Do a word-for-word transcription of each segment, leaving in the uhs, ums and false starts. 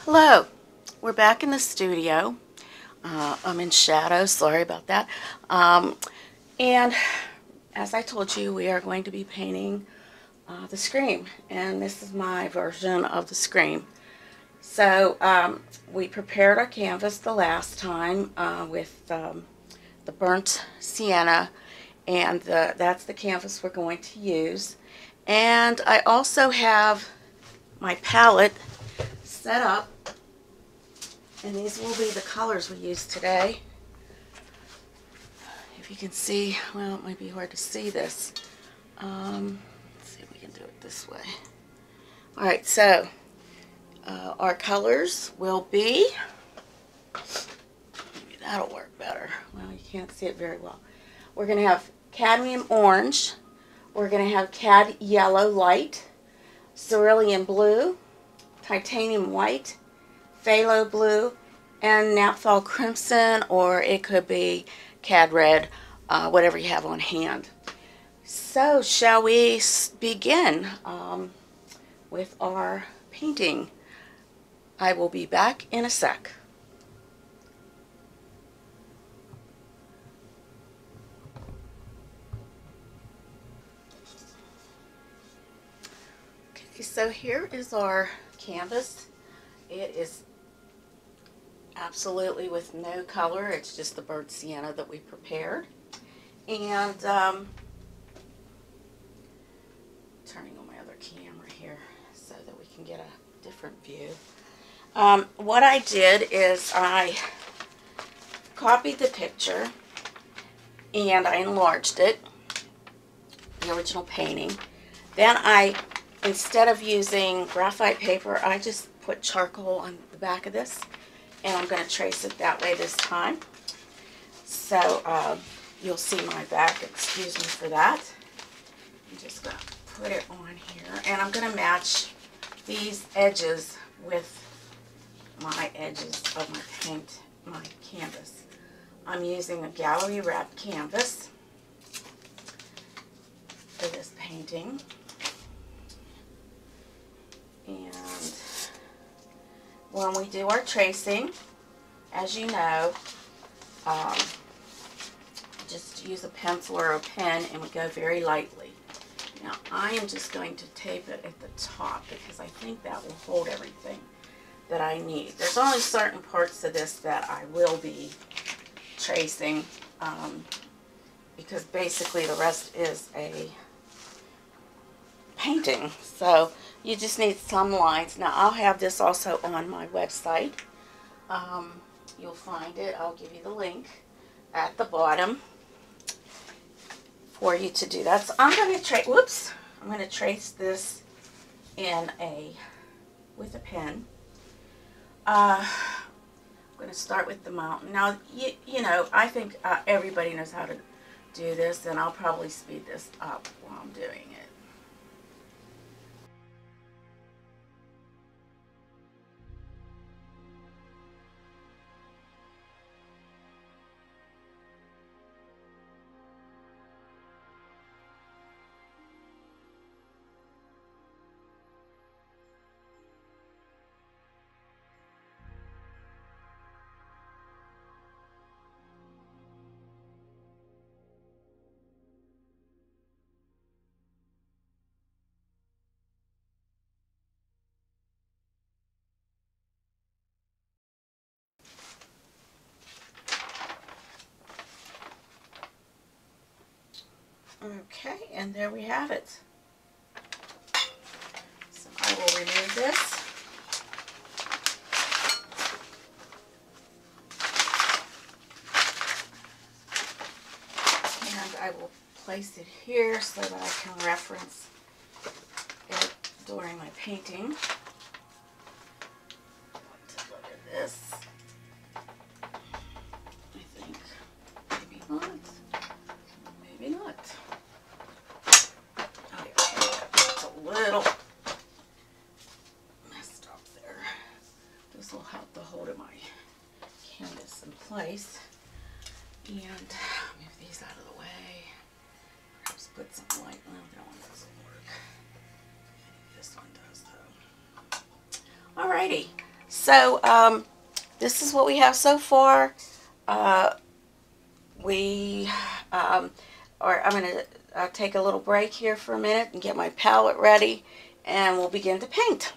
Hello, we're back in the studio. Uh, I'm in shadow, sorry about that. Um, and as I told you, we are going to be painting uh, the Scream, and this is my version of the Scream. So um, we prepared our canvas the last time uh, with um, the burnt sienna, and the, that's the canvas we're going to use. And I also have my palette set up, and these will be the colors we use today. If you can see, well, it might be hard to see this. Um, let's see if we can do it this way. All right, so uh, our colors will be, maybe that'll work better. Well, you can't see it very well. We're going to have cadmium orange. We're going to have cad yellow light, cerulean blue, titanium white, phthalo blue, and naphthol crimson, or it could be cad red, uh, whatever you have on hand. So shall we begin um, with our painting? I will be back in a sec. Okay, so here is our canvas. It is absolutely with no color. It's just the burnt sienna that we prepared. And um, turning on my other camera here so that we can get a different view. Um, what I did is I copied the picture and I enlarged it, the original painting. Then I, instead of using graphite paper, I just put charcoal on the back of this, and I'm going to trace it that way this time. So uh, you'll see my back, excuse me for that. I'm just going to put it on here, and I'm going to match these edges with my edges of my paint, my canvas. I'm using a gallery wrapped canvas for this painting. And when we do our tracing, as you know, um, just use a pencil or a pen, and we go very lightly. Now I am just going to tape it at the top because I think that will hold everything that I need. There's only certain parts of this that I will be tracing um, because basically the rest is a painting. So you just need some lines. Now I'll have this also on my website. Um, you'll find it. I'll give you the link at the bottom for you to do that. So I'm going to trace. Whoops! I'm going to trace this in a with a pen. Uh, I'm going to start with the mountain. Now you you know I think uh, everybody knows how to do this, and I'll probably speed this up while I'm doing it. Okay, and there we have it. So I will remove this. And I will place it here so that I can reference it during my painting. Look at this. I think maybe not. Maybe not. Little messed up there. This will help the hold of my canvas in place. And move these out of the way. Perhaps put some light. Well, that one doesn't work. This one does though. Alrighty. So um, this is what we have so far. Uh, we um, or I'm going to uh, take a little break here for a minute and get my palette ready, and we'll begin to paint.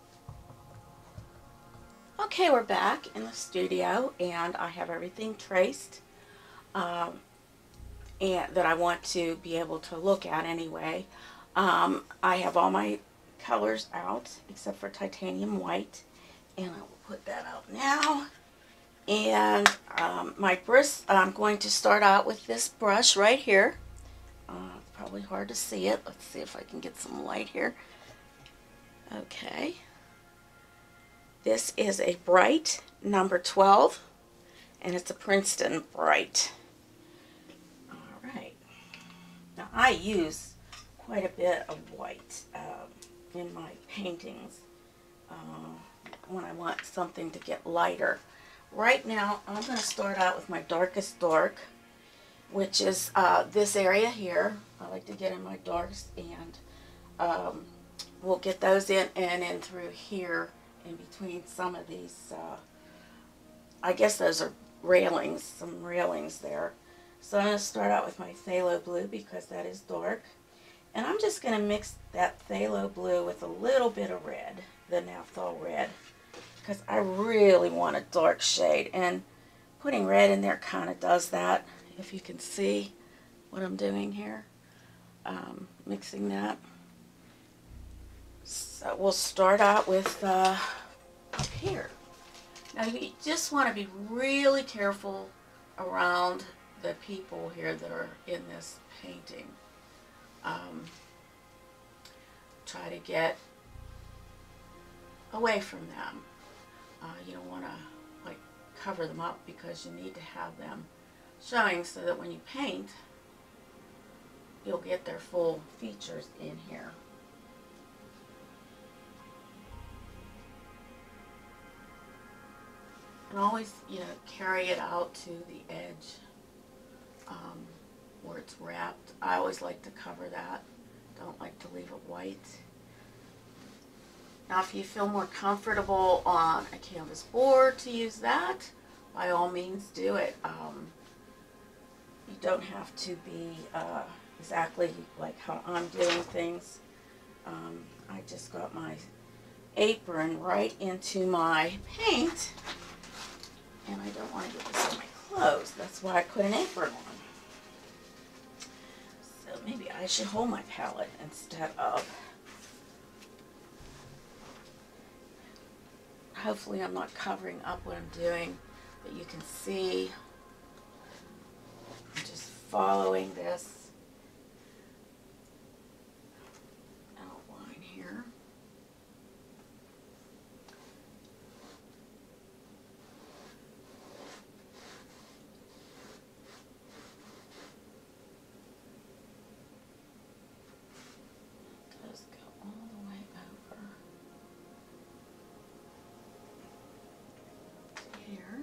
Okay, we're back in the studio, and I have everything traced um, and that I want to be able to look at anyway. Um, I have all my colors out except for titanium white, and I will put that out now. And um, my brush, I'm going to start out with this brush right here. Uh, probably hard to see it. Let's see if I can get some light here. Okay. This is a bright number twelve, and it's a Princeton bright. All right. Now I use quite a bit of white um, in my paintings uh, when I want something to get lighter. Right now, I'm going to start out with my darkest dark, which is uh, this area here. I like to get in my darks, and um, we'll get those in and in through here in between some of these. Uh, I guess those are railings, some railings there. So I'm going to start out with my phthalo blue because that is dark. And I'm just going to mix that phthalo blue with a little bit of red, the naphthol red, because I really want a dark shade, and putting red in there kind of does that, if you can see what I'm doing here, um, mixing that. So we'll start out with uh, up here. Now you just want to be really careful around the people here that are in this painting. Um, try to get away from them. Uh, you don't want to like cover them up because you need to have them showing so that when you paint, you'll get their full features in here. And always, you know, carry it out to the edge um, where it's wrapped. I always like to cover that. Don't like to leave it white. Now, if you feel more comfortable on a canvas board to use that, by all means do it. Um, you don't have to be uh, exactly like how I'm doing things. Um, I just got my apron right into my paint, and I don't want to get this on my clothes. That's why I put an apron on. So maybe I should hold my palette instead of... Hopefully I'm not covering up what I'm doing, but you can see I'm just following this outline here. It does go all the way over here.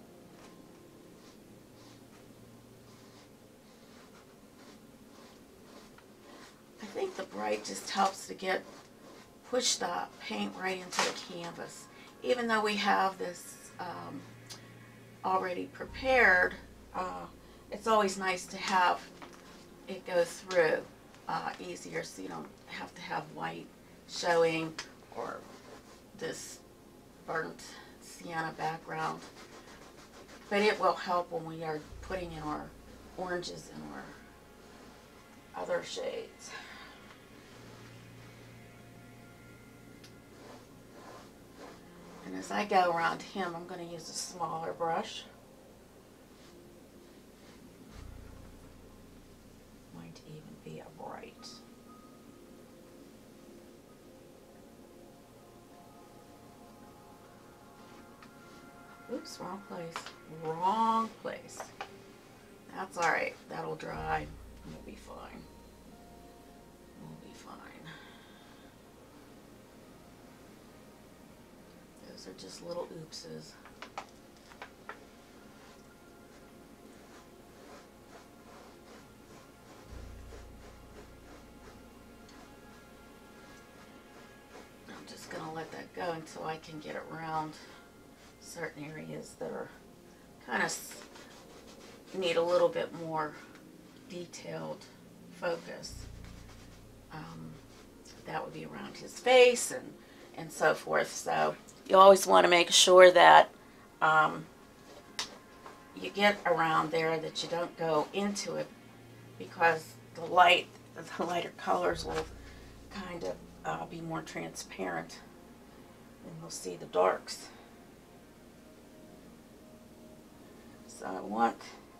I think the bright just helps to get push the paint right into the canvas. Even though we have this um, already prepared, uh, it's always nice to have it go through uh, easier, so you don't have to have white showing or this burnt sienna background. But it will help when we are putting in our oranges and our other shades. And as I go around him, I'm going to use a smaller brush. Might even be a bright. Oops, wrong place. Wrong place. That's alright. That'll dry. We'll be fine. We'll be fine. Those are just little oopses. I'm just going to let that go and until I can get around certain areas that are kind of need a little bit more detailed focus. Um, that would be around his face and, and so forth. So you always want to make sure that um, you get around there, that you don't go into it, because the light, the lighter colors will kind of uh, be more transparent, and we'll see the darks. So I want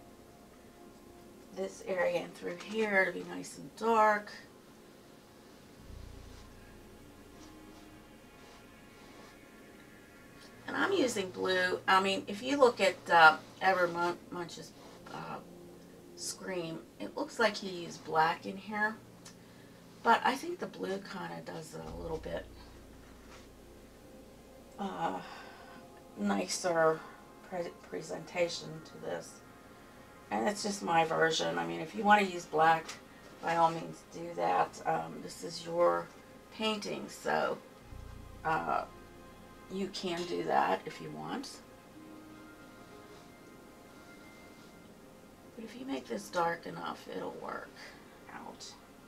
this area and through here to be nice and dark. And I'm using blue. I mean, if you look at uh, Edvard Munch's uh, Scream, it looks like he used black in here. But I think the blue kind of does a little bit uh, nicer pre presentation to this. And it's just my version. I mean, if you want to use black, by all means do that. Um, this is your painting, so uh, you can do that if you want. But if you make this dark enough, it'll work out.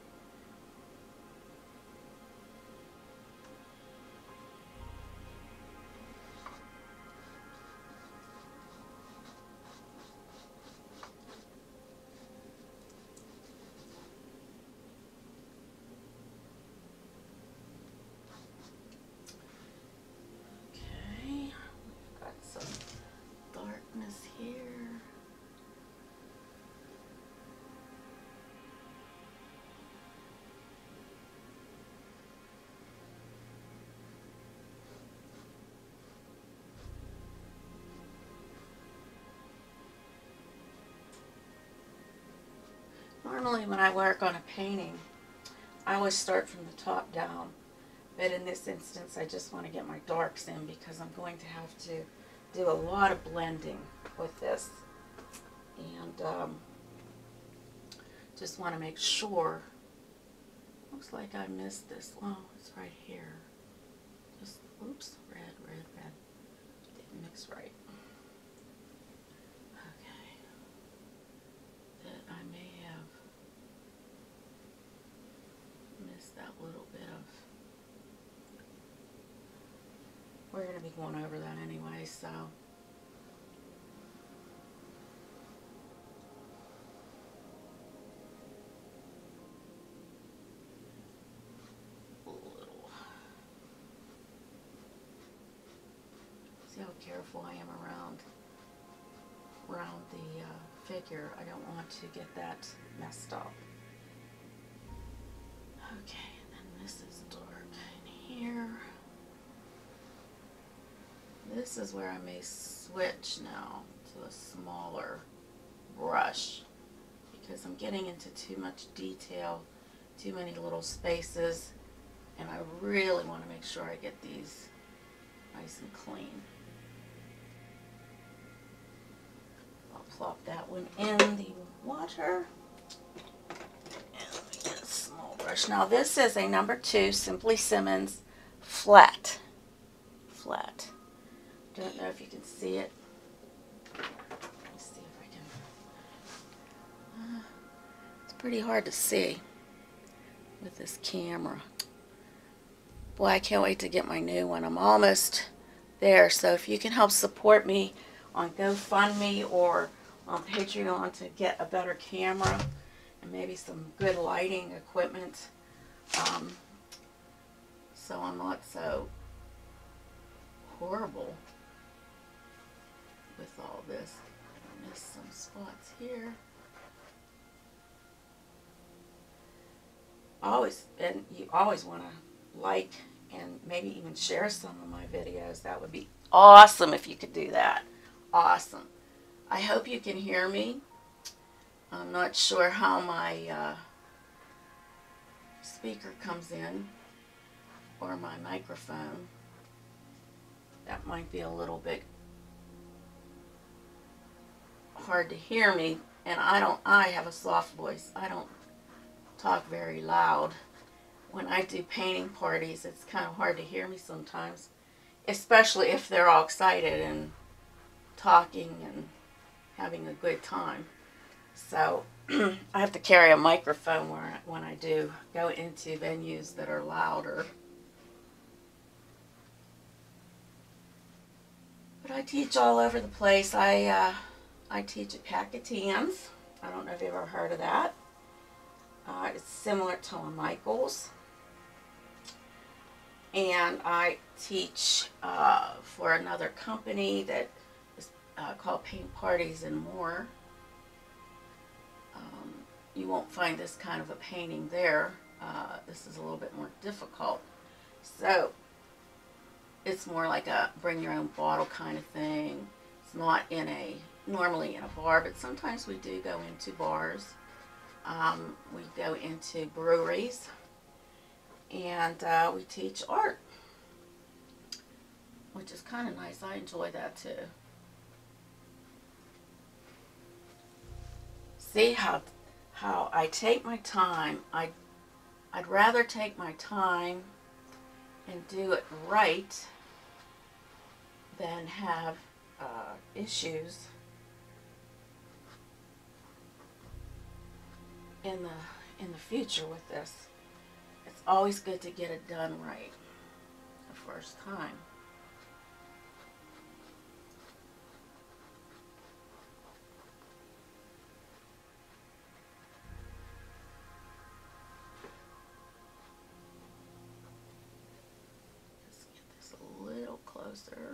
Normally when I work on a painting, I always start from the top down, but in this instance I just want to get my darks in because I'm going to have to do a lot of blending with this, and um, just want to make sure. Looks like I missed this. Oh, it's right here. Just, oops, red, red, red. Didn't mix right. Okay. That I may have missed that little bit of. We're going to be going over that anyway, so. See how careful I am around around the uh, figure. I don't want to get that messed up. Okay, and then this is dark in here. This is where I may switch now to a smaller brush because I'm getting into too much detail, too many little spaces, and I really want to make sure I get these nice and clean. I'll plop that one in the water. And let me get a small brush. Now this is a number two Simply Simmons flat. Flat. Don't know if you can see it. Let me see if I can. Uh, it's pretty hard to see with this camera. Boy, I can't wait to get my new one. I'm almost there. So if you can help support me on GoFundMe or on Patreon to get a better camera and maybe some good lighting equipment, um, so I'm not so horrible with all this. I missed some spots here. Always, and you always want to like and maybe even share some of my videos. That would be awesome if you could do that. Awesome. I hope you can hear me. I'm not sure how my uh, speaker comes in or my microphone. That might be a little bit hard to hear me, and I don't I have a soft voice. I don't talk very loud. When I do painting parties, it's kind of hard to hear me sometimes, especially if they're all excited and talking and having a good time. So I have to carry a microphone where, when I do go into venues that are louder. But I teach all over the place. I uh, I teach at Packatans. I don't know if you've ever heard of that. Uh, it's similar to Michael's. And I teach uh, for another company that is uh, called Paint Parties and More. Um, you won't find this kind of a painting there. Uh, this is a little bit more difficult. So it's more like a bring your own bottle kind of thing. It's not in a, normally in a bar, but sometimes we do go into bars. Um, we go into breweries, and uh, we teach art, which is kind of nice. I enjoy that too. See how how I take my time. I I'd rather take my time and do it right than have uh, issues in the in the future with this. It's always good to get it done right the first time. Let's get this a little closer.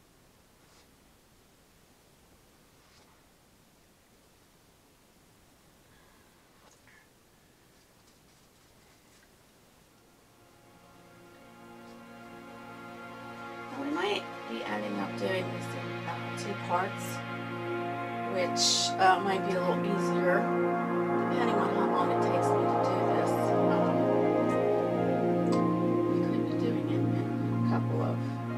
We might be ending up doing this in uh, two parts, which uh, might be a little easier, depending on how long it takes me to do this. Um, we could be doing it in a couple of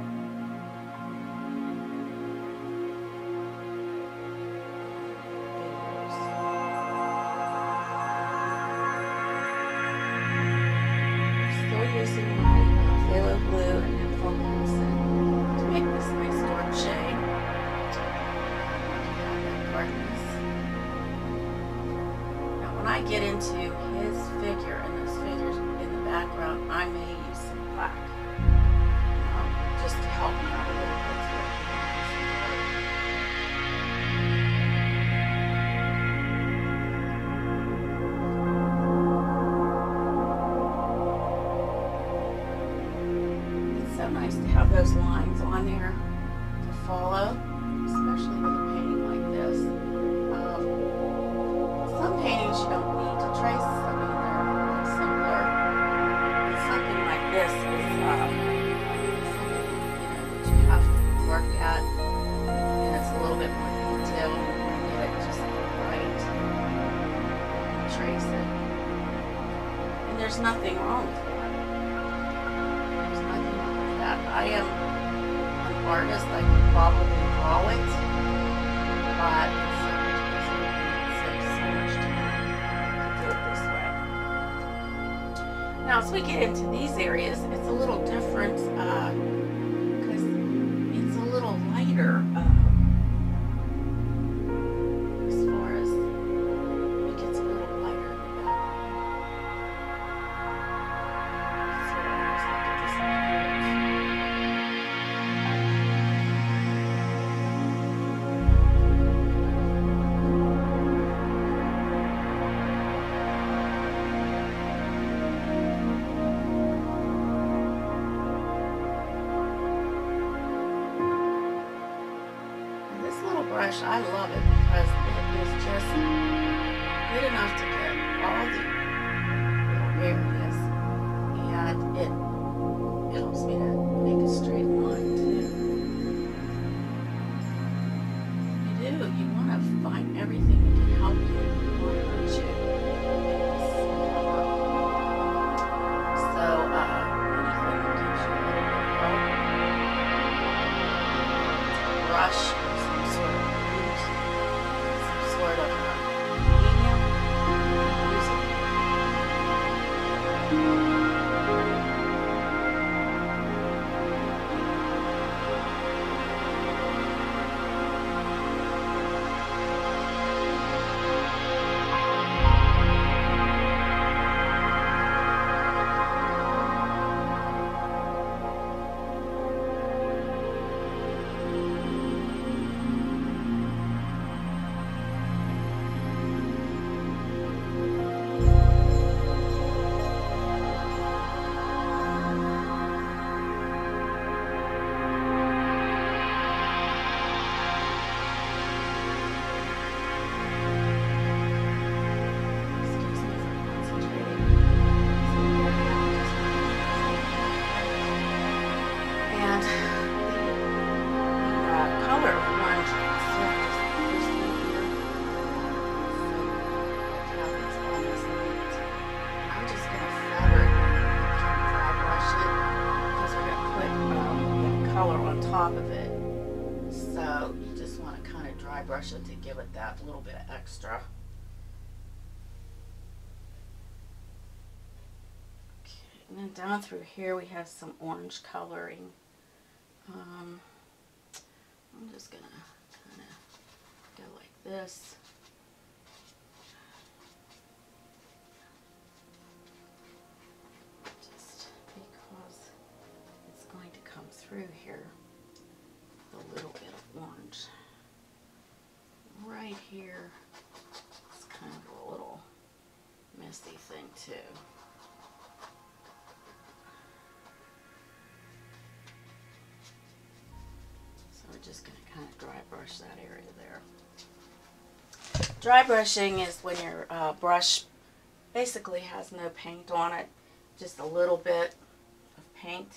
videos. Still using my uh, phthalo blue and to make this nice dark shade. That darkness. Now when I get into his figure and those figures in the background, I may use some black, um, just to help me out a little bit. So nice to have those lines on there to follow, especially with a painting like this. Um, some paintings you don't need to trace. I mean, they're much simpler. But something like this is uh, something, you know, that you have to work at, and it's a little bit more detailed. You get it just right, trace it, and there's nothing wrong with that. I am an artist. I could probably draw it, but it's so much easier and it saves so much time to do it this way. Now, as we get into these areas, it's a little different because it's a little lighter uh, as far as it gets a little lighter in the background. So almost like it disappears. Brush, I love it because it is just good enough to get all the little areas, and it helps me to make a straight line too. You do, you want to find everything that can help you and want to hurt you. So, uh, anything that gives you a little bit of help. Brush. Sort of medium, use it. of dry brush it to give it that little bit of extra. Okay, and then down through here we have some orange coloring. Um, I'm just going to kind of go like this. Just because it's going to come through here with a little bit of orange. Right here, it's kind of a little misty thing too. We're just going to kind of dry brush that area there. Dry brushing is when your uh, brush basically has no paint on it, just a little bit of paint.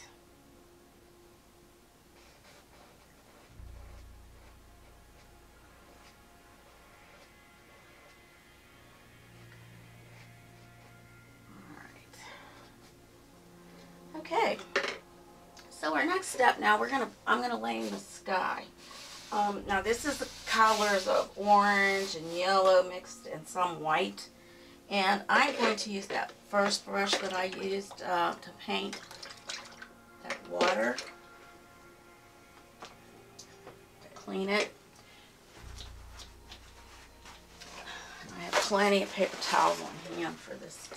All right. Okay. So our next step now, we're gonna I'm gonna lay in the sky. Um, now this is the colors of orange and yellow mixed and some white, and I'm going to use that first brush that I used uh, to paint that water to clean it. And I have plenty of paper towels on hand for this.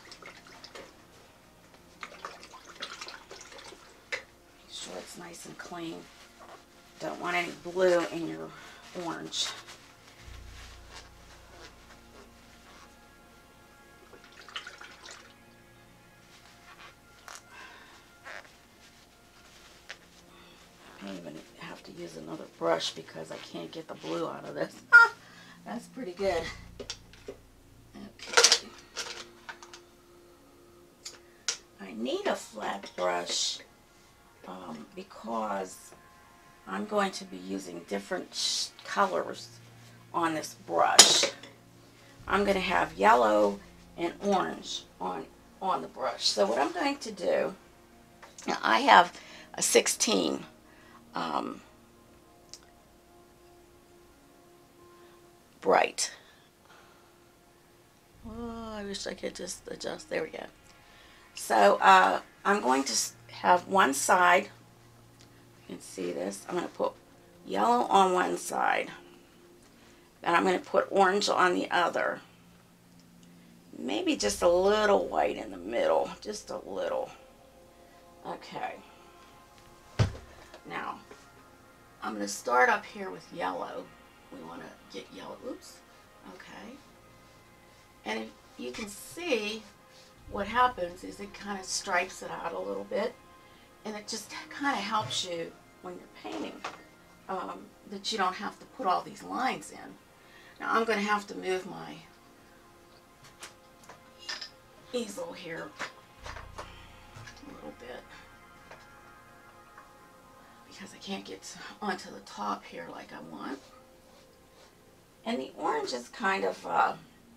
Sure it's nice and clean. Don't want any blue in your orange. I don't even have to use another brush because I can't get the blue out of this. That's pretty good. Okay. I need a flat brush Um, because I'm going to be using different sh colors on this brush. I'm going to have yellow and orange on, on the brush. So what I'm going to do, now I have a sixteen um, bright. Oh, I wish I could just adjust. There we go. So uh, I'm going to have one side, you can see this, I'm going to put yellow on one side, and I'm going to put orange on the other. Maybe just a little white in the middle, just a little. Okay. Now, I'm going to start up here with yellow. We want to get yellow, oops, okay. And if you can see, what happens is it kind of stripes it out a little bit, and it just kind of helps you when you're painting, um, that you don't have to put all these lines in. Now I'm going to have to move my easel here a little bit because I can't get onto the top here like I want. And the orange is kind of uh,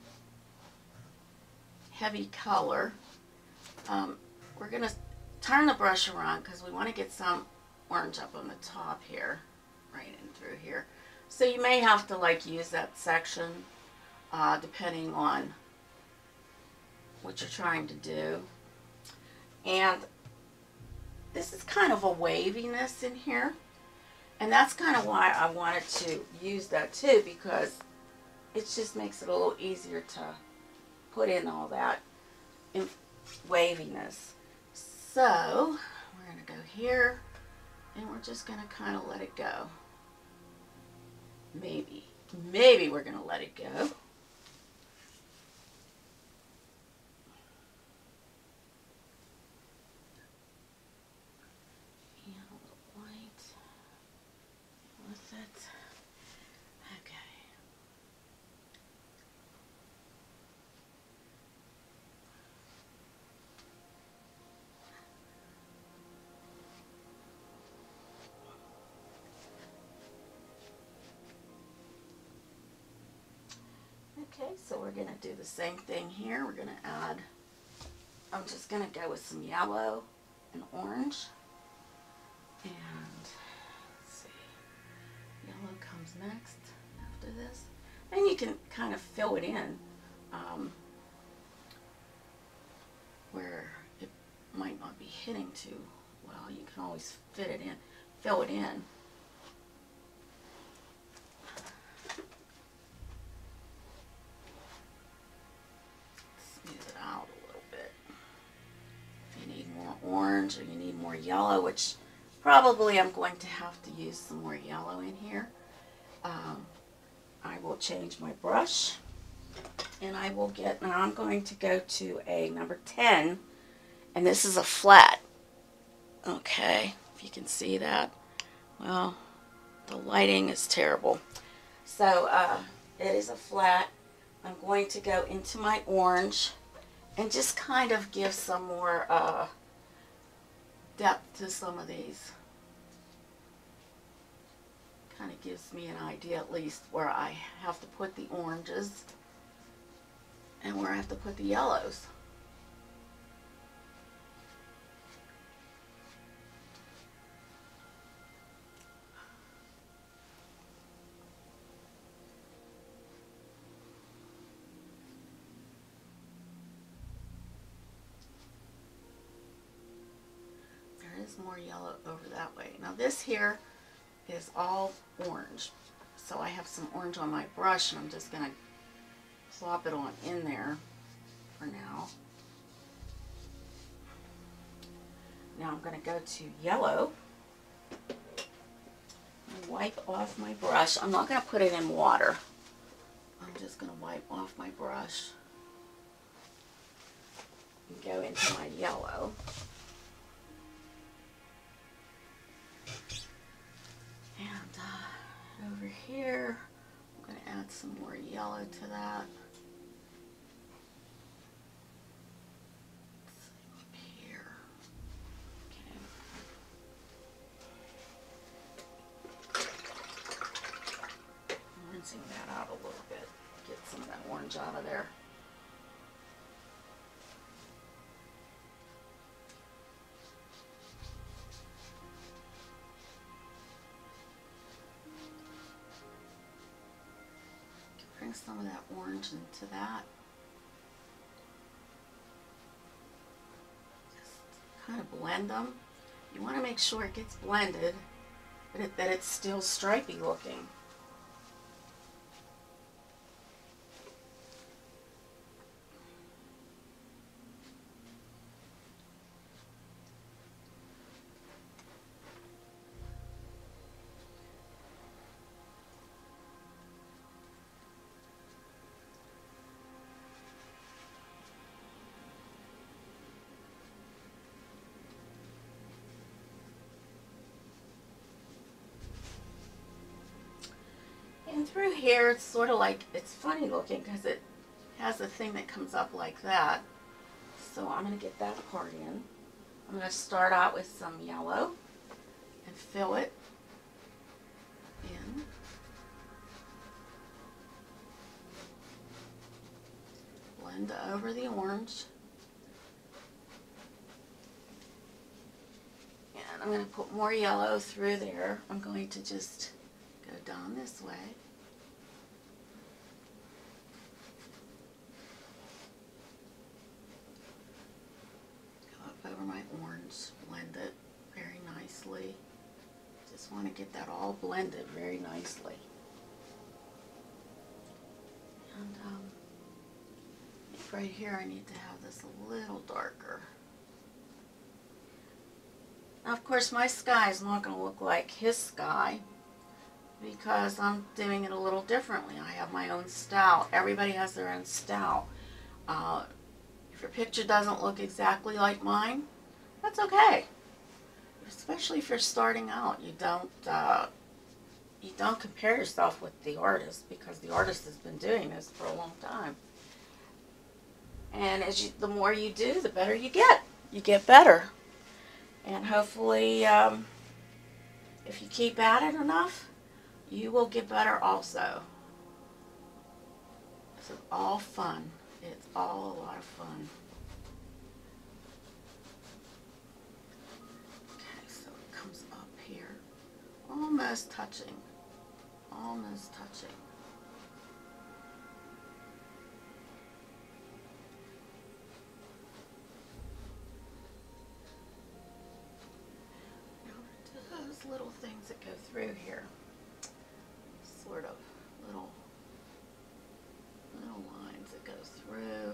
heavy color. Um, we're going to turn the brush around because we want to get some orange up on the top here, right in through here. So you may have to like use that section uh, depending on what you're trying to do. And this is kind of a waviness in here, and that's kind of why I wanted to use that too, because it just makes it a little easier to put in all that in waviness. So we're going to go here, and we're just going to kind of let it go. Maybe, maybe we're going to let it go. And a little white with it. Okay. Okay, so we're going to do the same thing here. We're going to add, I'm just going to go with some yellow and orange. And let's see, yellow comes next. after this. And you can kind of fill it in um, where it might not be hitting too well. You can always fit it in, fill it in. Smooth it out a little bit. If you need more orange or you need more yellow, which probably I'm going to have to use some more yellow in here, um, I will change my brush and I will get, now I'm going to go to a number ten, and this is a flat. Okay, if you can see that. Well, the lighting is terrible. So uh, it is a flat. I'm going to go into my orange and just kind of give some more uh, depth to some of these. Kind of gives me an idea at least where I have to put the oranges and where I have to put the yellows. There is more yellow over that way. Now this here is all orange. So I have some orange on my brush and I'm just going to plop it on in there for now. Now I'm going to go to yellow and wipe off my brush. I'm not going to put it in water. I'm just going to wipe off my brush and go into my yellow. And uh, over here, I'm going to add some more yellow to that. Up here. Okay. I'm rinsing that out a little bit. Get some of that orange out of there. Bring some of that orange into that. Just kind of blend them. You want to make sure it gets blended, but it, that it's still stripy looking. And through here, it's sort of like, it's funny looking because it has a thing that comes up like that. So I'm going to get that part in. I'm going to start out with some yellow and fill it in. Blend over the orange. And I'm going to put more yellow through there. I'm going to just go down this way. Go up over my orange, blend it very nicely. Just want to get that all blended very nicely. And um, right here I need to have this a little darker. Now of course my sky is not going to look like his sky, because I'm doing it a little differently. I have my own style. Everybody has their own style. Uh, if your picture doesn't look exactly like mine, that's okay. Especially if you're starting out, you don't uh, you don't compare yourself with the artist, because the artist has been doing this for a long time. And as you, the more you do, the better you get. You get better, and hopefully, um, if you keep at it enough, you will get better also. This is all fun. It's all a lot of fun. Okay, so it comes up here, almost touching, almost touching. has little things that go through here. Sort of little, little lines that go through.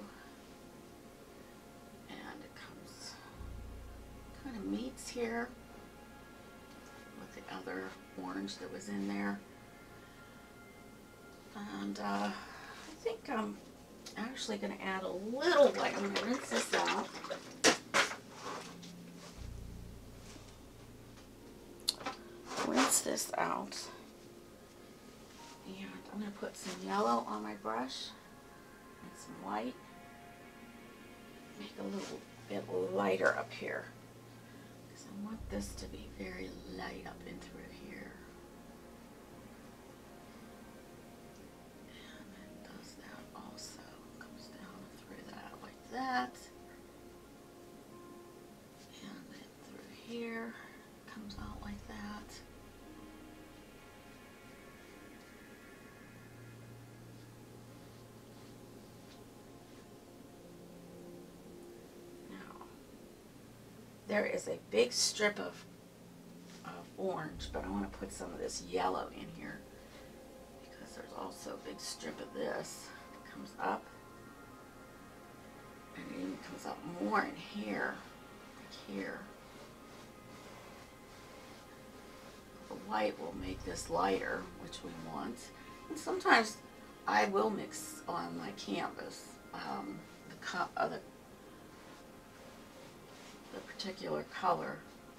And it comes, kind of meets here with the other orange that was in there. And uh, I think I'm actually going to add a little white. I'm going to rinse this out. Rinse this out. And I'm going to put some yellow on my brush and some white. Make a little bit lighter up here. Because I want this to be very light up in through here. And it does that also. Comes down through that like that. And then through here. Comes out like that. There is a big strip of, of orange, but I want to put some of this yellow in here because there's also a big strip of this that comes up, and it even comes up more in here, like here. The white will make this lighter, which we want. And sometimes I will mix on my canvas um, the cup of the the particular color,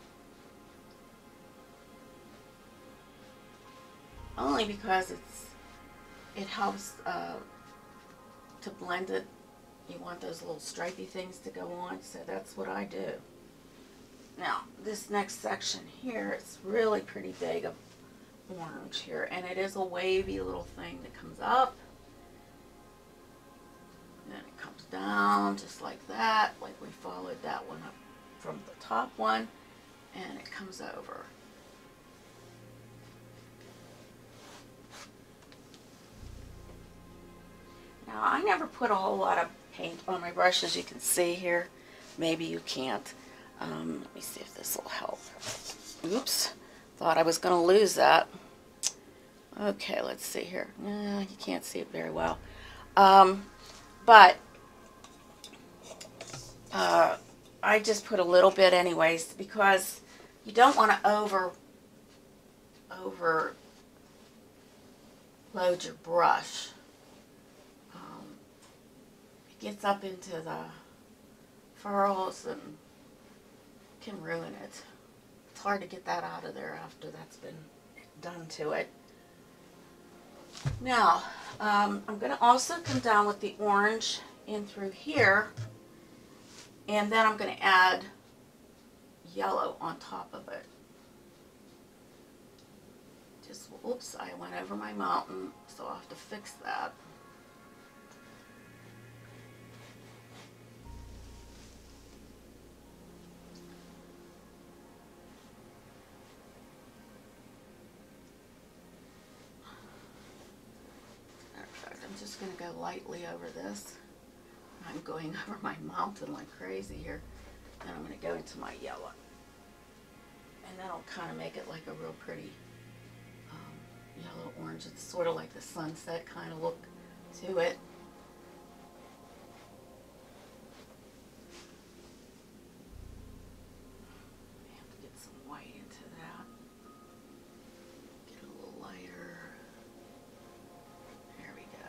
only because it's it helps uh, to blend it. You want those little stripy things to go on, so that's what I do. Now this next section here, it's really pretty big of orange here, and it is a wavy little thing that comes up. And then it comes down just like that, like we followed that one up from the top one, and it comes over. Now I never put a whole lot of paint on my brush, as you can see here. Maybe you can't. Um, let me see if this will help. Oops, thought I was going to lose that. Okay, let's see here. Nah, you can't see it very well. Um, but uh, I just put a little bit anyways, because you don't want to over over load your brush. Um, it gets up into the furrows and can ruin it. It's hard to get that out of there after that's been done to it. Now, um, I'm going to also come down with the orange in through here. And then I'm going to add yellow on top of it. Just, oops, I went over my mountain, so I'll have to fix that. Perfect. I'm just going to go lightly over this. I'm going over my mountain like crazy here. Then I'm going to go into my yellow. And that'll kind of make it like a real pretty um, yellow orange. It's sort of like the sunset kind of look to it. I have to get some white into that. Get a little lighter. There we go.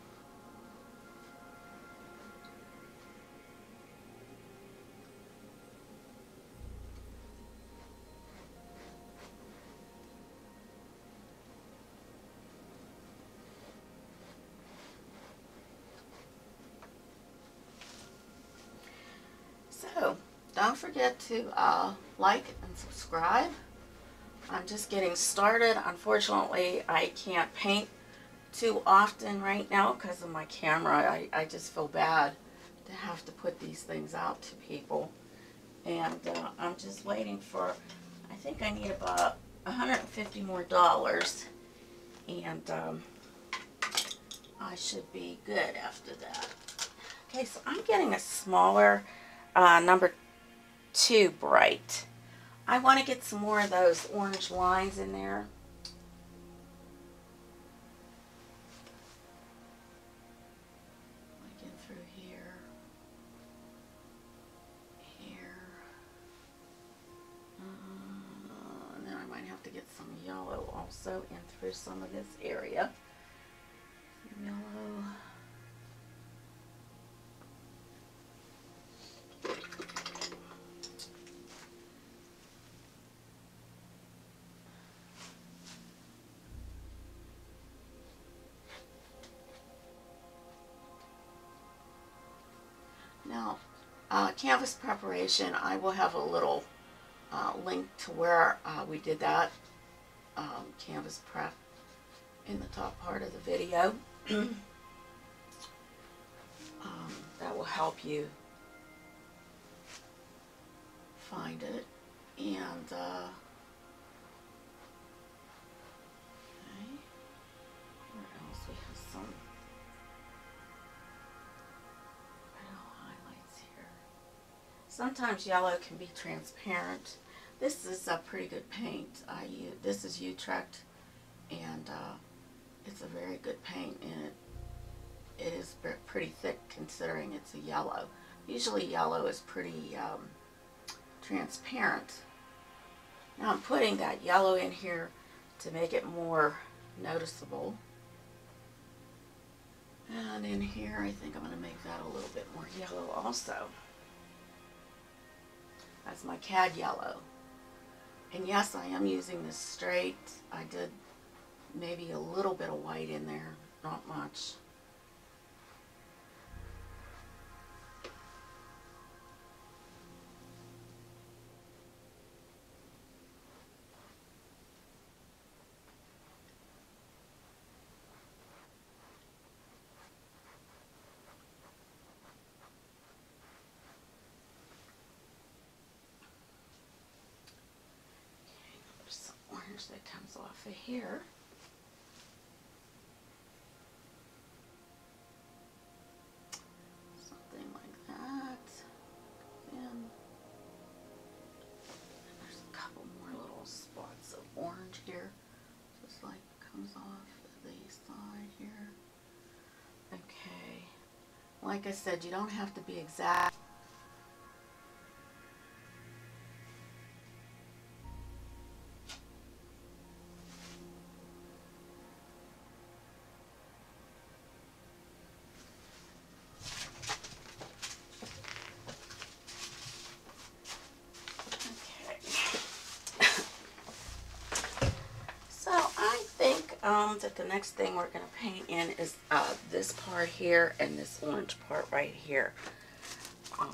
So, don't forget to uh, like and subscribe. I'm just getting started. Unfortunately, I can't paint too often right now because of my camera. I, I just feel bad to have to put these things out to people. And uh, I'm just waiting for, I think I need about one hundred fifty more dollars. And um, I should be good after that. Okay, so I'm getting a smaller uh, number two bright. I want to get some more of those orange lines in there. Like in through here, here, uh, and then I might have to get some yellow also in through some of this area. Some yellow. Now, uh, canvas preparation, I will have a little uh, link to where uh, we did that um, canvas prep in the top part of the video. um, that will help you find it. And uh, okay, where else we have some highlights here. Sometimes yellow can be transparent. This is a pretty good paint. I use, this is Utrecht, and uh, it's a very good paint, and it, it is pretty thick considering it's a yellow. Usually yellow is pretty um, transparent. Now I'm putting that yellow in here to make it more noticeable. And in here, I think I'm going to make that a little bit more yellow also. That's my cad yellow. And yes, I am using this straight. I did maybe a little bit of white in there, not much. That comes off of here. Something like that. Then there's a couple more little spots of orange here. Just like comes off the side here. Okay. Like I said, you don't have to be exact. Um, that the next thing we're going to paint in is uh, this part here and this orange part right here. Um,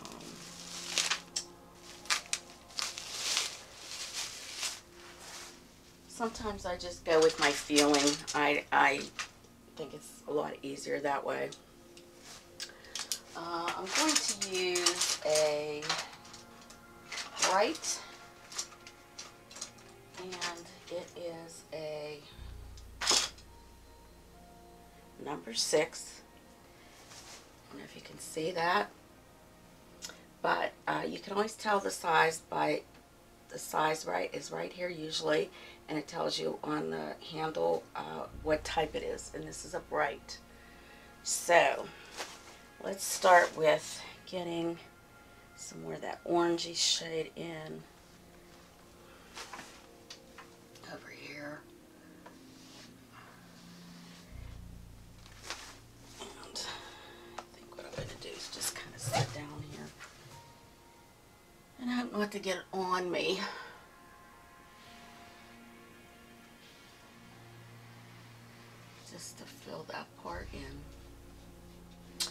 sometimes I just go with my feeling. I, I think it's a lot easier that way. Uh, I'm going to use a white, and it is a number six. I don't know if you can see that, but uh, you can always tell the size by the size right is right here usually, and it tells you on the handle uh, what type it is, and this is a bright. So let's start with getting some more of that orangey shade in over here. Sit down here and I hope not to get it on me. Just to fill that part in.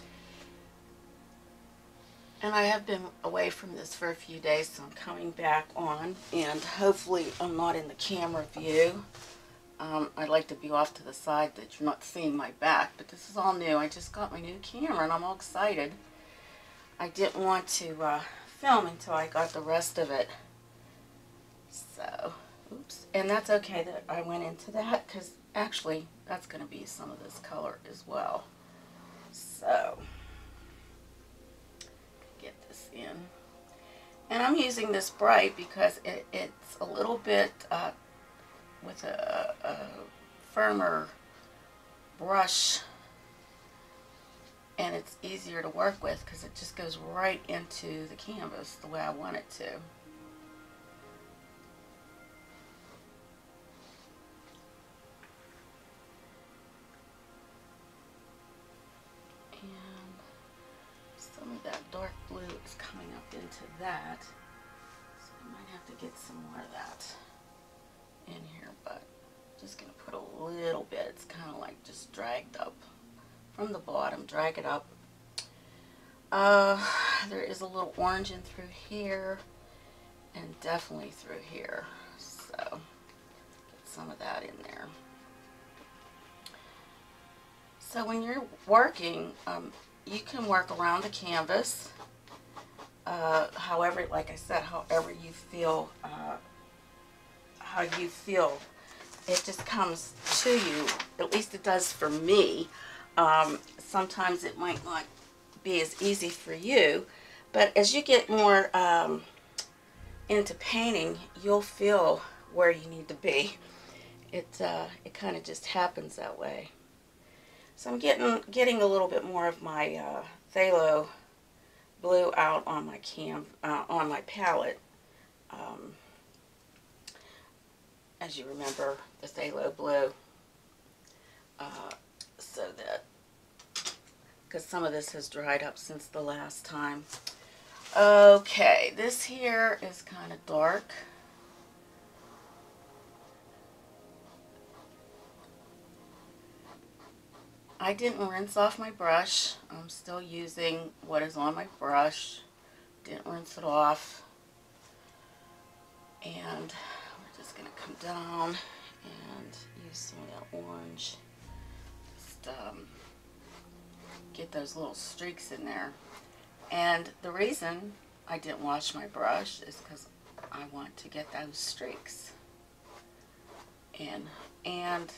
And I have been away from this for a few days, so I'm coming back on, and hopefully I'm not in the camera view. Um, I'd like to be off to the side that you're not seeing my back, but this is all new. I just got my new camera and I'm all excited. I didn't want to uh, film until I got the rest of it. So, oops. And that's okay that I went into that, because actually that's going to be some of this color as well. So, get this in. And I'm using this bright because it, it's a little bit uh, with a, a firmer brush, and it's easier to work with because it just goes right into the canvas the way I want it to. And some of that dark blue is coming up into that, so I might have to get some more of that in here, but I'm just going to put a little bit. It's kind of like just dragged up from the bottom, drag it up. Uh, there is a little orange in through here, and definitely through here, so get some of that in there. So when you're working, um, you can work around the canvas, uh, however, like I said, however you feel, uh, how you feel. It just comes to you, at least it does for me. Um, sometimes it might not be as easy for you, but as you get more um, into painting, you'll feel where you need to be. It uh, it kind of just happens that way. So I'm getting getting a little bit more of my uh, phthalo blue out on my cam uh, on my palette. Um, as you remember, the phthalo blue. Uh, so that, because some of this has dried up since the last time. Okay, this here is kind of dark. I didn't rinse off my brush. I'm still using what is on my brush. Didn't rinse it off. And we're just going to come down and use some of that orange. Just um, get those little streaks in there. And the reason I didn't wash my brush is because I want to get those streaks in. And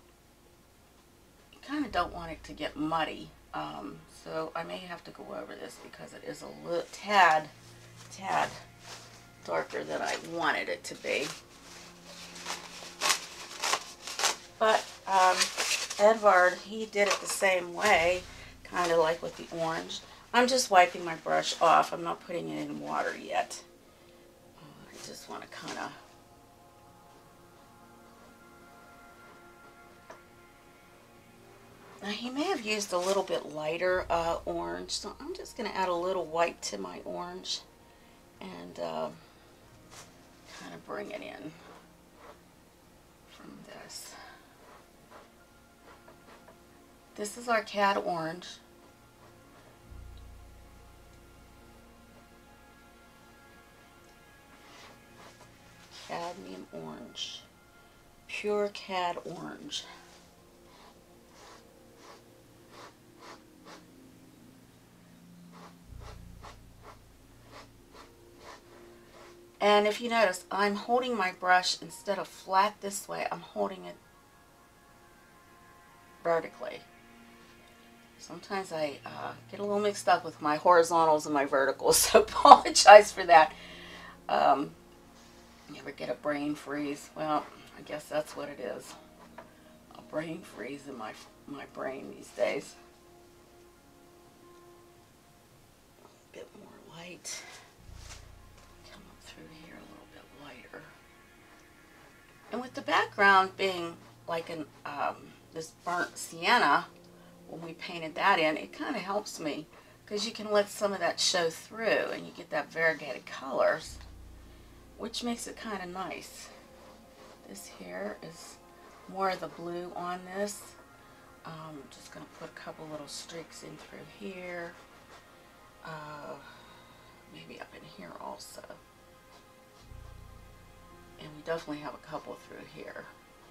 you kind of don't want it to get muddy. Um, so I may have to go over this because it is a little tad, tad darker than I wanted it to be. But um, Edvard, he did it the same way, kind of like with the orange. I'm just wiping my brush off. I'm not putting it in water yet. Uh, I just want to kind of now he may have used a little bit lighter uh, orange, so I'm just going to add a little white to my orange and uh, kind of bring it in from this. This is our cad orange. Cadmium orange. Pure cad orange. And if you notice, I'm holding my brush instead of flat this way, I'm holding it vertically. Sometimes I uh, get a little mixed up with my horizontals and my verticals, so apologize for that. Um, you ever get a brain freeze? Well, I guess that's what it is. A brain freeze in my, my brain these days. A bit more light. Come up through here a little bit lighter. And with the background being like an um, this burnt sienna, when we painted that in, it kind of helps me because you can let some of that show through and you get that variegated colors, which makes it kind of nice. This here is more of the blue on this. Um, just going to put a couple little streaks in through here, uh, maybe up in here also. And we definitely have a couple through here.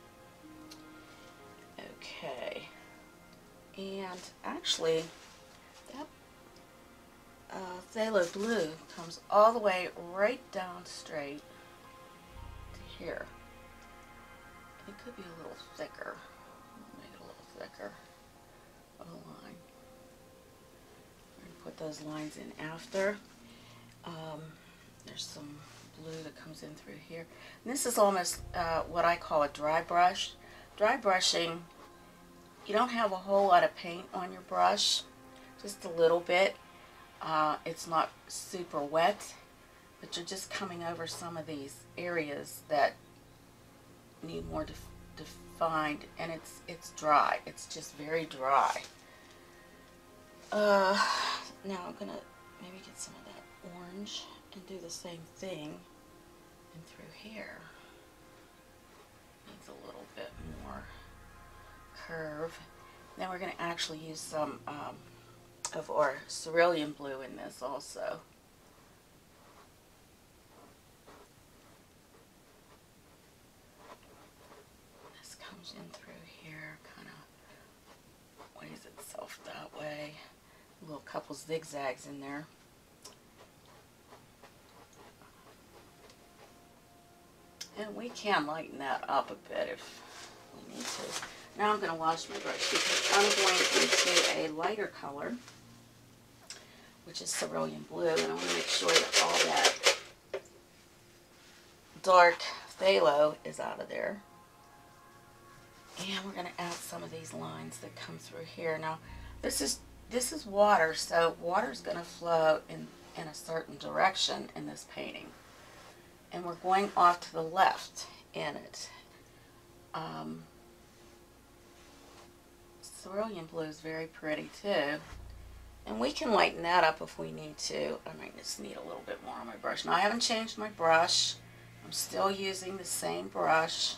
Okay. And actually, that uh, phthalo blue comes all the way right down straight to here. It could be a little thicker. I'll make it a little thicker of a line. We're going to put those lines in after. Um, there's there's some blue that comes in through here. And this is almost uh, what I call a dry brush. Dry brushing, you don't have a whole lot of paint on your brush, just a little bit. Uh, it's not super wet, but you're just coming over some of these areas that need more def defined, and it's it's dry. It's just very dry. Uh, now I'm gonna maybe get some of that orange and do the same thing and through here. Needs a little bit more curve. Then we're going to actually use some um, of our cerulean blue in this also. This comes in through here, kind of weighs itself that way. A little couple zigzags in there. And we can lighten that up a bit if we need to. Now I'm going to wash my brush because I'm going into a lighter color, which is cerulean blue, and I want to make sure that all that dark phthalo is out of there. And we're going to add some of these lines that come through here. Now, this is this is water, so water is going to flow in, in a certain direction in this painting. And we're going off to the left in it. Um, cerulean blue is very pretty too. And we can lighten that up if we need to. I might just need a little bit more on my brush. Now I haven't changed my brush. I'm still using the same brush.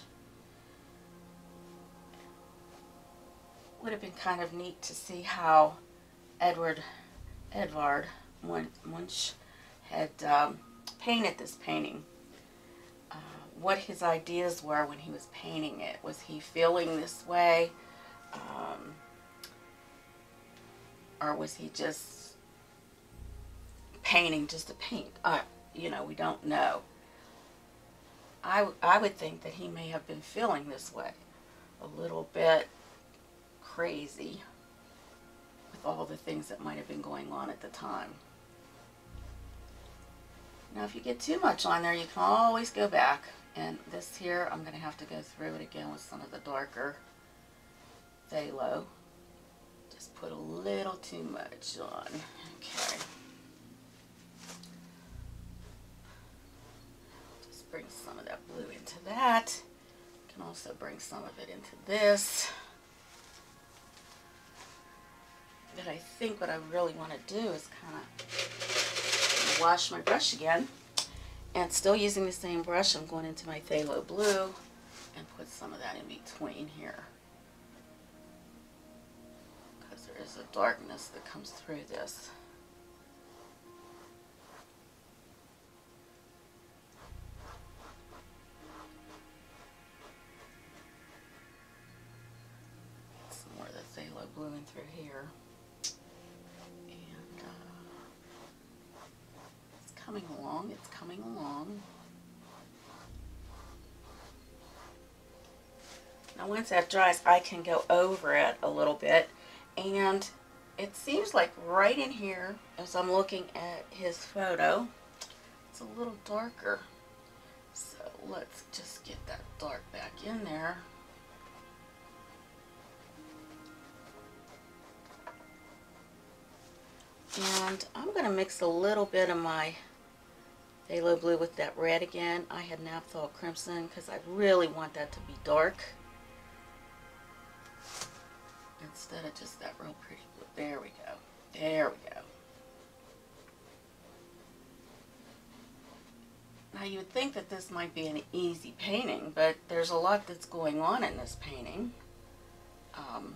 Would have been kind of neat to see how Edward, Edvard Munch had um, painted this painting. Uh, what his ideas were when he was painting it. Was he feeling this way? Um, or was he just painting just to paint? Uh, you know, we don't know. I, I would think that he may have been feeling this way. A little bit crazy with all the things that might have been going on at the time. Now if you get too much on there, you can always go back. And this here, I'm going to have to go through it again with some of the darker phthalo. Just put a little too much on. Okay. Just bring some of that blue into that. You can also bring some of it into this. But I think what I really want to do is kind of wash my brush again. And still using the same brush, I'm going into my phthalo blue and put some of that in between here. Because there is a darkness that comes through this. Some more of the phthalo blue in through here. And uh, it's coming along, it's coming along. Now once that dries, I can go over it a little bit, and it seems like right in here, as I'm looking at his photo, it's a little darker. So let's just get that dark back in there. And I'm going to mix a little bit of my phthalo blue with that red again. I had naphthol crimson because I really want that to be dark instead of just that real pretty blue. There we go. There we go. Now you would think that this might be an easy painting, but there's a lot that's going on in this painting. Um,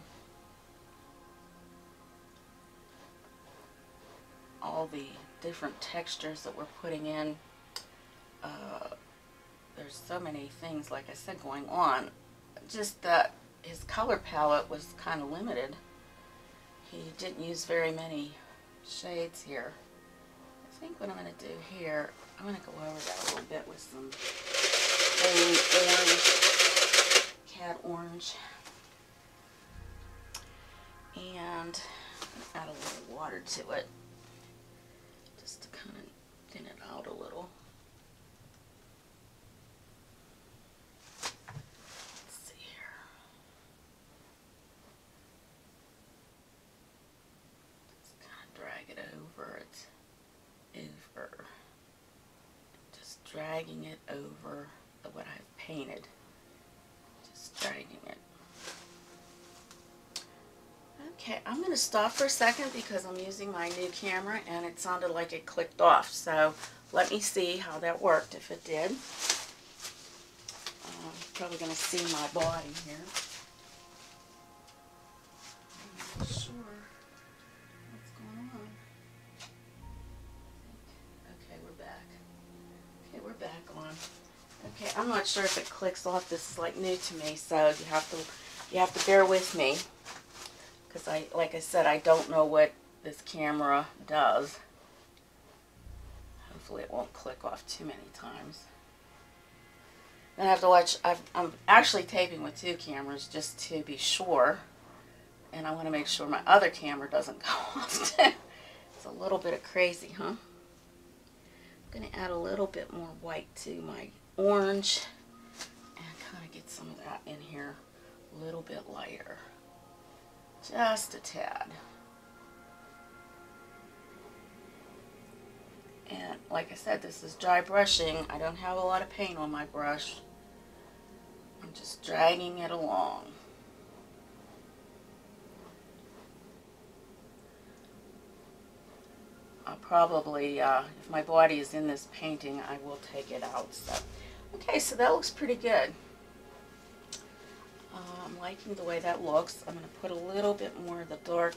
all the different textures that we're putting in. Uh, there's so many things, like I said, going on. Just that his color palette was kind of limited. He didn't use very many shades here. I think what I'm going to do here, I'm going to go over that a little bit with some orange, cat orange, and add a little water to it, just to kind of thin it out a little. dragging it over the, what I've painted. Just dragging it. Okay, I'm going to stop for a second because I'm using my new camera and it sounded like it clicked off. So let me see how that worked, if it did. I'm probably going to see my body here. I'm not sure what's going on. Okay, we're back. Okay, we're back on. Okay, I'm not sure if it clicks off. This is like new to me, so you have to you have to bear with me. Because I, like I said, I don't know what this camera does. Hopefully it won't click off too many times. Then I have to watch, I've, I'm actually taping with two cameras just to be sure. And I want to make sure my other camera doesn't go off too. It's a little bit of crazy, huh? I'm going to add a little bit more white to my orange. And kind of get some of that in here a little bit lighter. Just a tad. And like I said, this is dry brushing. I don't have a lot of paint on my brush. I'm just dragging it along. I'll probably, uh, if my body is in this painting, I will take it out. So, okay, so that looks pretty good. Uh, I'm liking the way that looks. I'm going to put a little bit more of the dark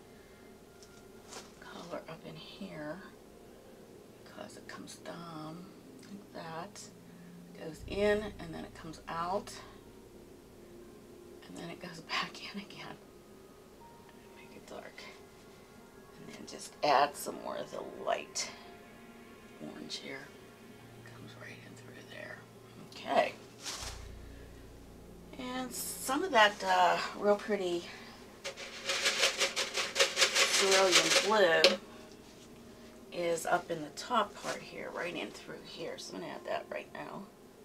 color up in here because it comes down like that. It goes in and then it comes out and then it goes back in again. Make it dark. And then just add some more of the light orange here. Comes right in through there. Okay. And some of that uh, real pretty cerulean blue is up in the top part here, right in through here. So I'm going to add that right now.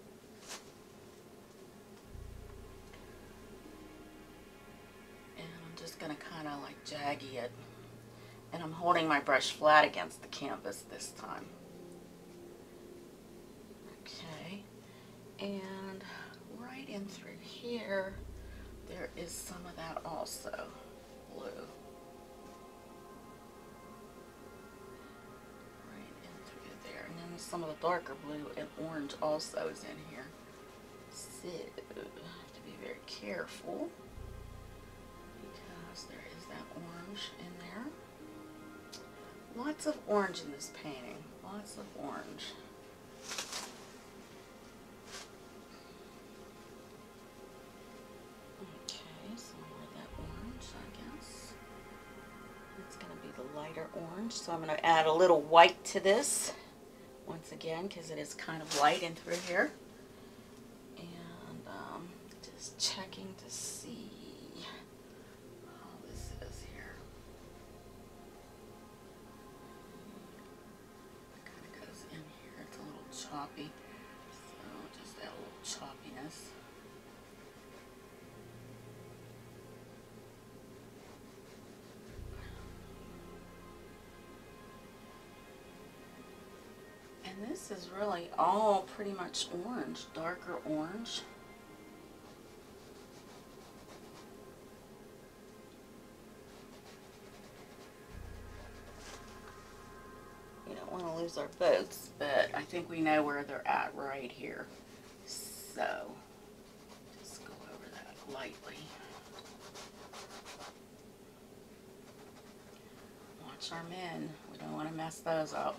And I'm just going to kind of like jaggy it. And I'm holding my brush flat against the canvas this time. Okay. And right in through here, there is some of that also, blue. Right in through there. And then some of the darker blue and orange also is in here. So, I have to be very careful because there is that orange in there. Lots of orange in this painting. Lots of orange. Lighter orange, so I'm going to add a little white to this once again because it is kind of light in through here, and um, just checking to see how this is here. It kind of goes in here. It's a little choppy, so just add a little choppiness. And this is really all pretty much orange, darker orange. We don't want to lose our boats, but I think we know where they're at right here. So, just go over that lightly. Watch our men. We don't want to mess those up.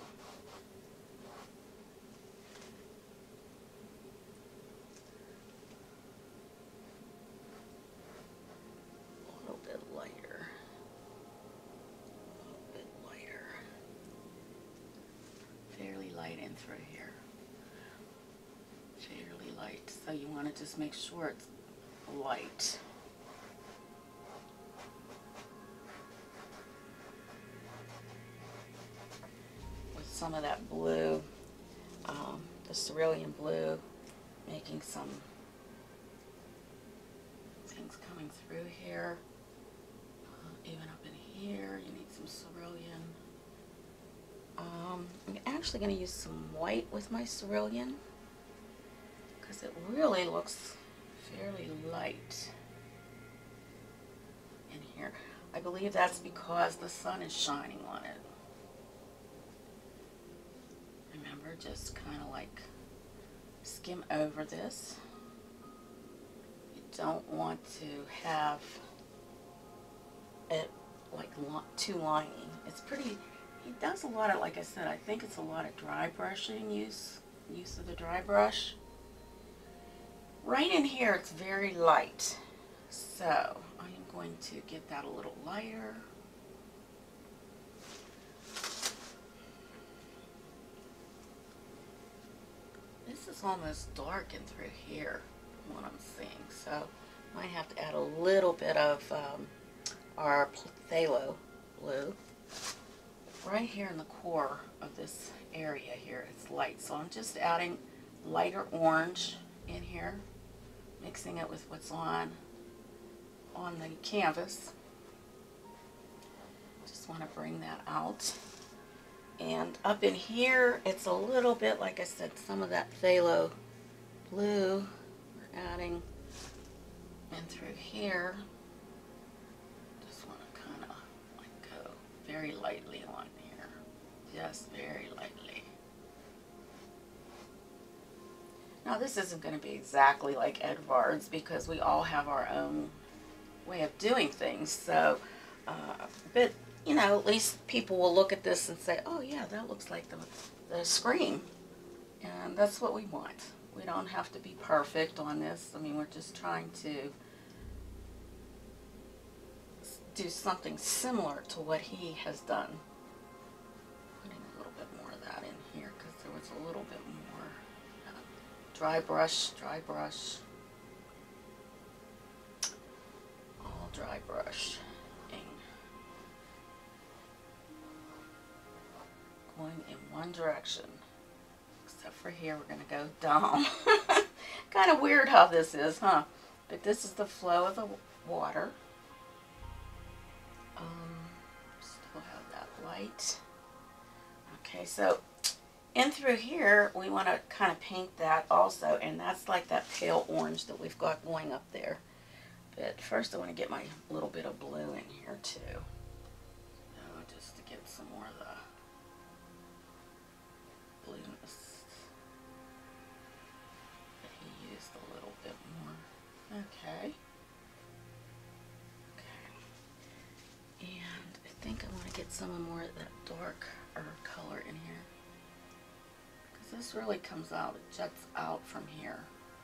In through here, fairly light, so you want to just make sure it's light. With some of that blue, um, the cerulean blue, making some things coming through here, uh, even up in here, you need some cerulean. Um, Um, I'm actually going to use some white with my cerulean because it really looks fairly light in here. I believe that's because the sun is shining on it. Remember, just kind of like skim over this. You don't want to have it like too liney. It's pretty, he does a lot of, like I said, I think it's a lot of dry brushing, use, use of the dry brush. Right in here it's very light, so I am going to get that a little lighter. This is almost dark in through here, from what I'm seeing, so I might have to add a little bit of um, our phthalo blue. Right here in the core of this area here, it's light, so I'm just adding lighter orange in here, mixing it with what's on on the canvas. Just want to bring that out. And up in here, it's a little bit, like I said, some of that phthalo blue we're adding in through here. Just want to kind of like go very lightly on here, just very lightly. Now this isn't going to be exactly like Edvard's because we all have our own way of doing things. So, uh, but you know, at least people will look at this and say, "Oh yeah, that looks like the the screen," and that's what we want. We don't have to be perfect on this. I mean, we're just trying to do something similar to what he has done. Putting a little bit more of that in here because there was a little bit more. Dry brush, dry brush, all dry brush. Going in one direction, except for here we're going to go down. Kind of weird how this is, huh? But this is the flow of the water. Um, still have that light. Okay, so in through here, we want to kind of paint that also, and that's like that pale orange that we've got going up there. But first I want to get my little bit of blue in here too. So just to get some more of the blueness. But he used a little bit more. Okay. Okay. And I think I want to get some more of that darker color in here. This really comes out, it juts out from here.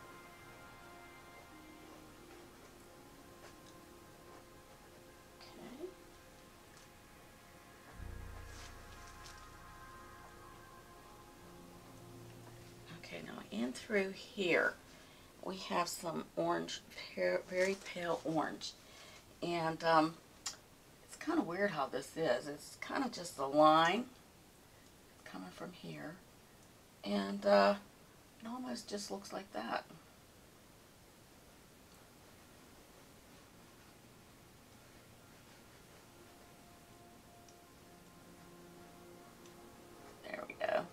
Okay. Okay, now in through here, we have some orange, very pale orange. And um, it's kind of weird how this is. It's kind of just a line coming from here. And uh, it almost just looks like that. There we go. Let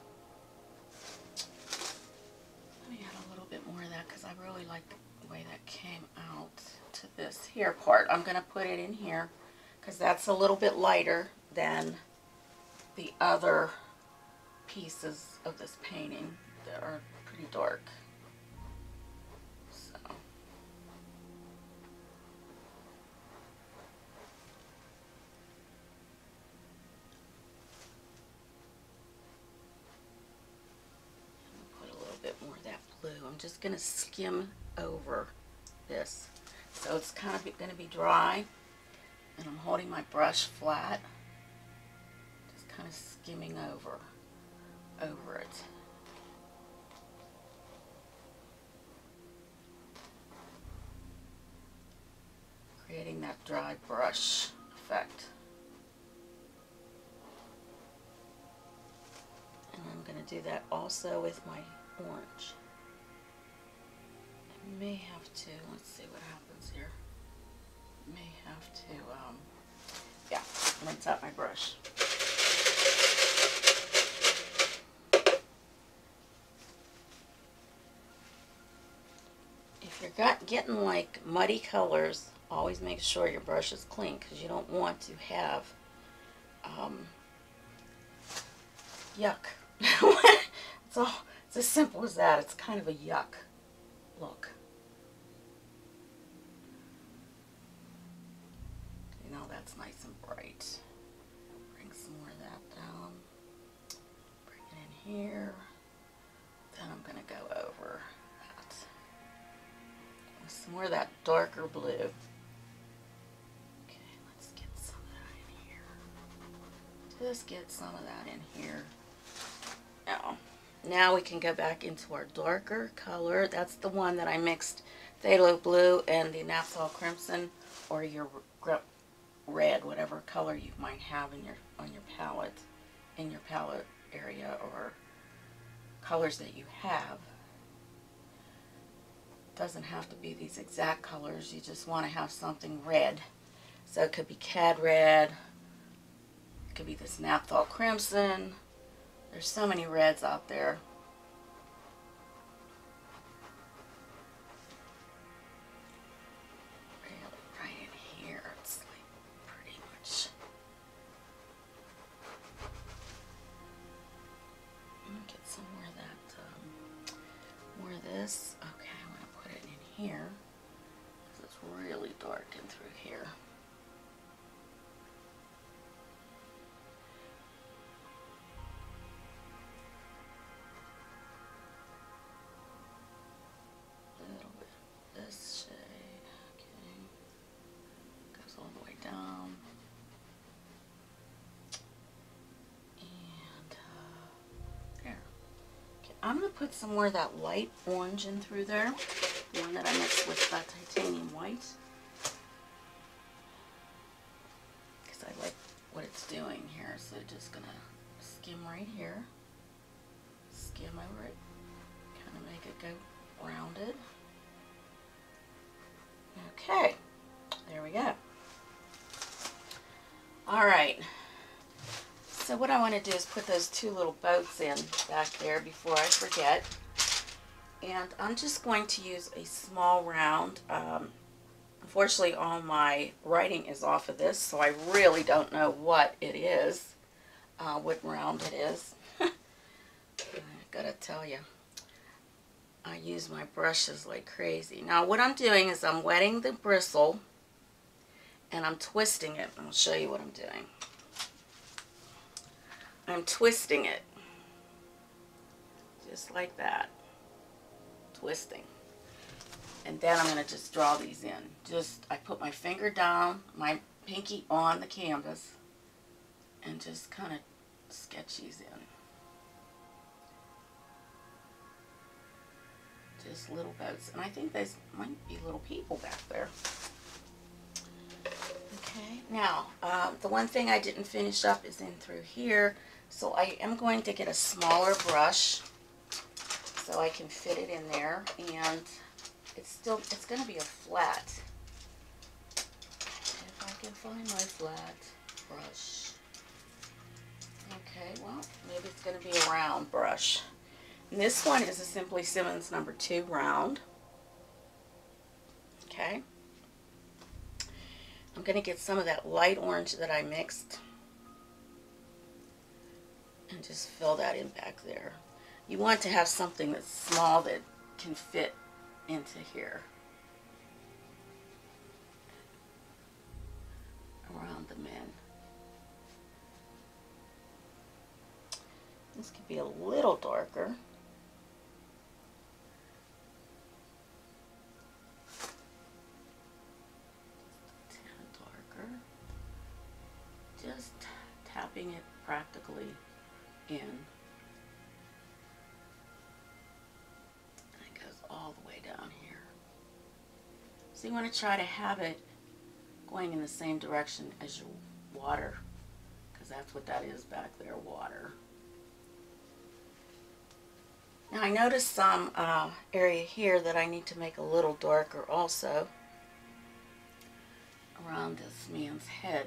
me add a little bit more of that because I really like the way that came out to this here part. I'm going to put it in here because that's a little bit lighter than the other pieces of this painting that are pretty dark. So put a little bit more of that blue. I'm just going to skim over this. So it's kind of going to be dry, and I'm holding my brush flat, just kind of skimming over. over it. Creating that dry brush effect. And I'm going to do that also with my orange. I may have to, let's see what happens here. May have to, um, yeah, rinse out my brush. got getting like muddy colors, always make sure your brush is clean because you don't want to have um, yuck. It's all, it's as simple as that. It's kind of a yuck look. You know, that's nice and bright. Bring some more of that down. Bring it in here. Then I'm going to go over that. With some more of that darker blue. Okay, let's get some of that in here. Just get some of that in here. Now, now we can go back into our darker color. That's the one that I mixed phthalo blue and the naphthol crimson, or your red, whatever color you might have in your on your palette, in your palette area, or colors that you have. Doesn't have to be these exact colors. You just want to have something red. So it could be cad red. It could be this naphthol crimson. There's so many reds out there. Really, right in here, it's like pretty much. I'm gonna get some more of that, um, more of this. Okay, I'm gonna put it in here because it's really dark in through here. This shade, okay, goes all the way down, and uh, there. Okay, I'm going to put some more of that light orange in through there, the one that I mixed with that titanium white, because I like what it's doing here. So just going to skim right here, skim over it, kind of make it go rounded. Okay, there we go. All right, so what I want to do is put those two little boats in back there before I forget. And I'm just going to use a small round. Um, unfortunately, all my writing is off of this, so I really don't know what it is, uh, what round it is. I gotta tell you. I use my brushes like crazy. Now what I'm doing is I'm wetting the bristle and I'm twisting it. I'll show you what I'm doing. I'm twisting it just like that. Twisting. And then I'm going to just draw these in. Just, I put my finger down, my pinky on the canvas, and just kind of sketch these in. Just little boats, and I think those might be little people back there. Okay, now um, the one thing I didn't finish up is in through here, so I am going to get a smaller brush so I can fit it in there, and it's still it's going to be a flat. If I can find my flat brush. Okay, well maybe it's going to be a round brush. And this one is a Simply Simmons number two round. Okay. I'm going to get some of that light orange that I mixed and just fill that in back there. You want to have something that's small that can fit into here. Around the men. This could be a little darker. Just tapping it practically in. And it goes all the way down here. So you want to try to have it going in the same direction as your water, because that's what that is back there, water. Now I noticed some uh, area here that I need to make a little darker also around this man's head.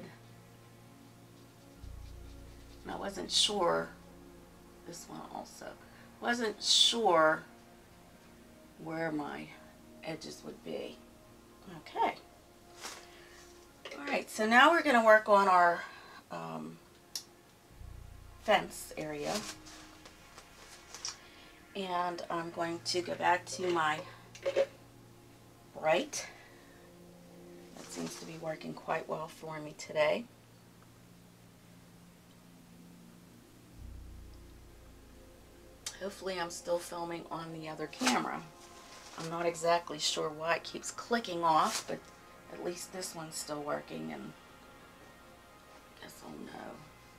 And I wasn't sure, this one also, wasn't sure where my edges would be. Okay. Alright, so now we're going to work on our um, fence area. And I'm going to go back to my bright. That seems to be working quite well for me today. Hopefully I'm still filming on the other camera. I'm not exactly sure why it keeps clicking off, but at least this one's still working, and I guess I'll know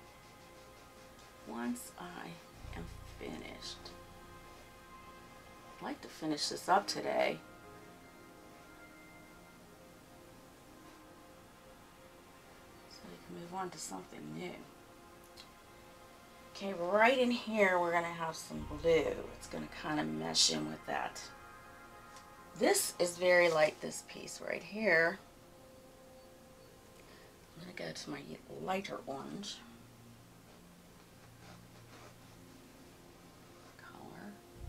once I am finished. I'd like to finish this up today. So we can move on to something new. Okay, right in here we're going to have some blue. It's going to kind of mesh in with that. This is very light, this piece right here. I'm going to go to my lighter orange color.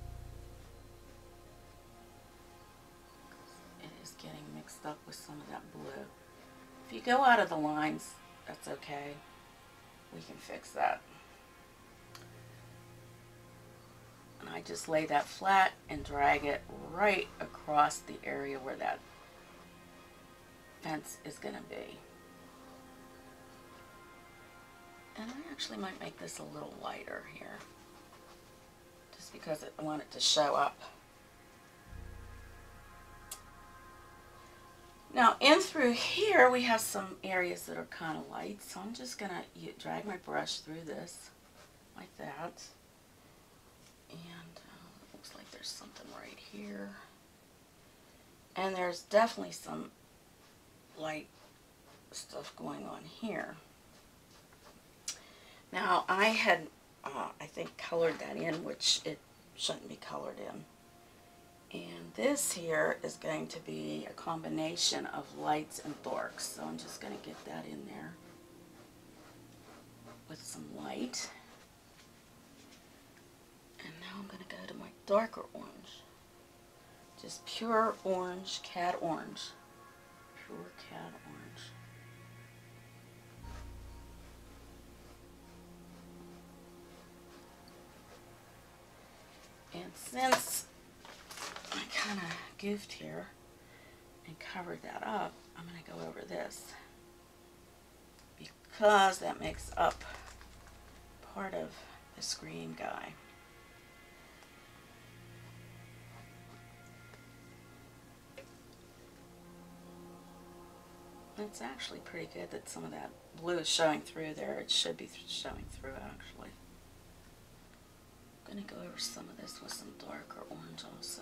It is getting mixed up with some of that blue. If you go out of the lines, that's okay. We can fix that. And I just lay that flat and drag it right across the area where that fence is going to be. And I actually might make this a little lighter here, just because I want it to show up. Now in through here we have some areas that are kind of light, so I'm just going to drag my brush through this like that. And uh, looks like there's something right here. And there's definitely some light stuff going on here. Now I had, uh, I think, colored that in, which it shouldn't be colored in. And this here is going to be a combination of lights and darks. So I'm just going to get that in there with some light. And now I'm going to go to my darker orange. Just pure orange, cat orange. Pure cat orange. And since I kind of goofed here and covered that up, I'm going to go over this, because that makes up part of the screen guy. It's actually pretty good that some of that blue is showing through there. It should be showing through, actually. I'm going to go over some of this with some darker orange also.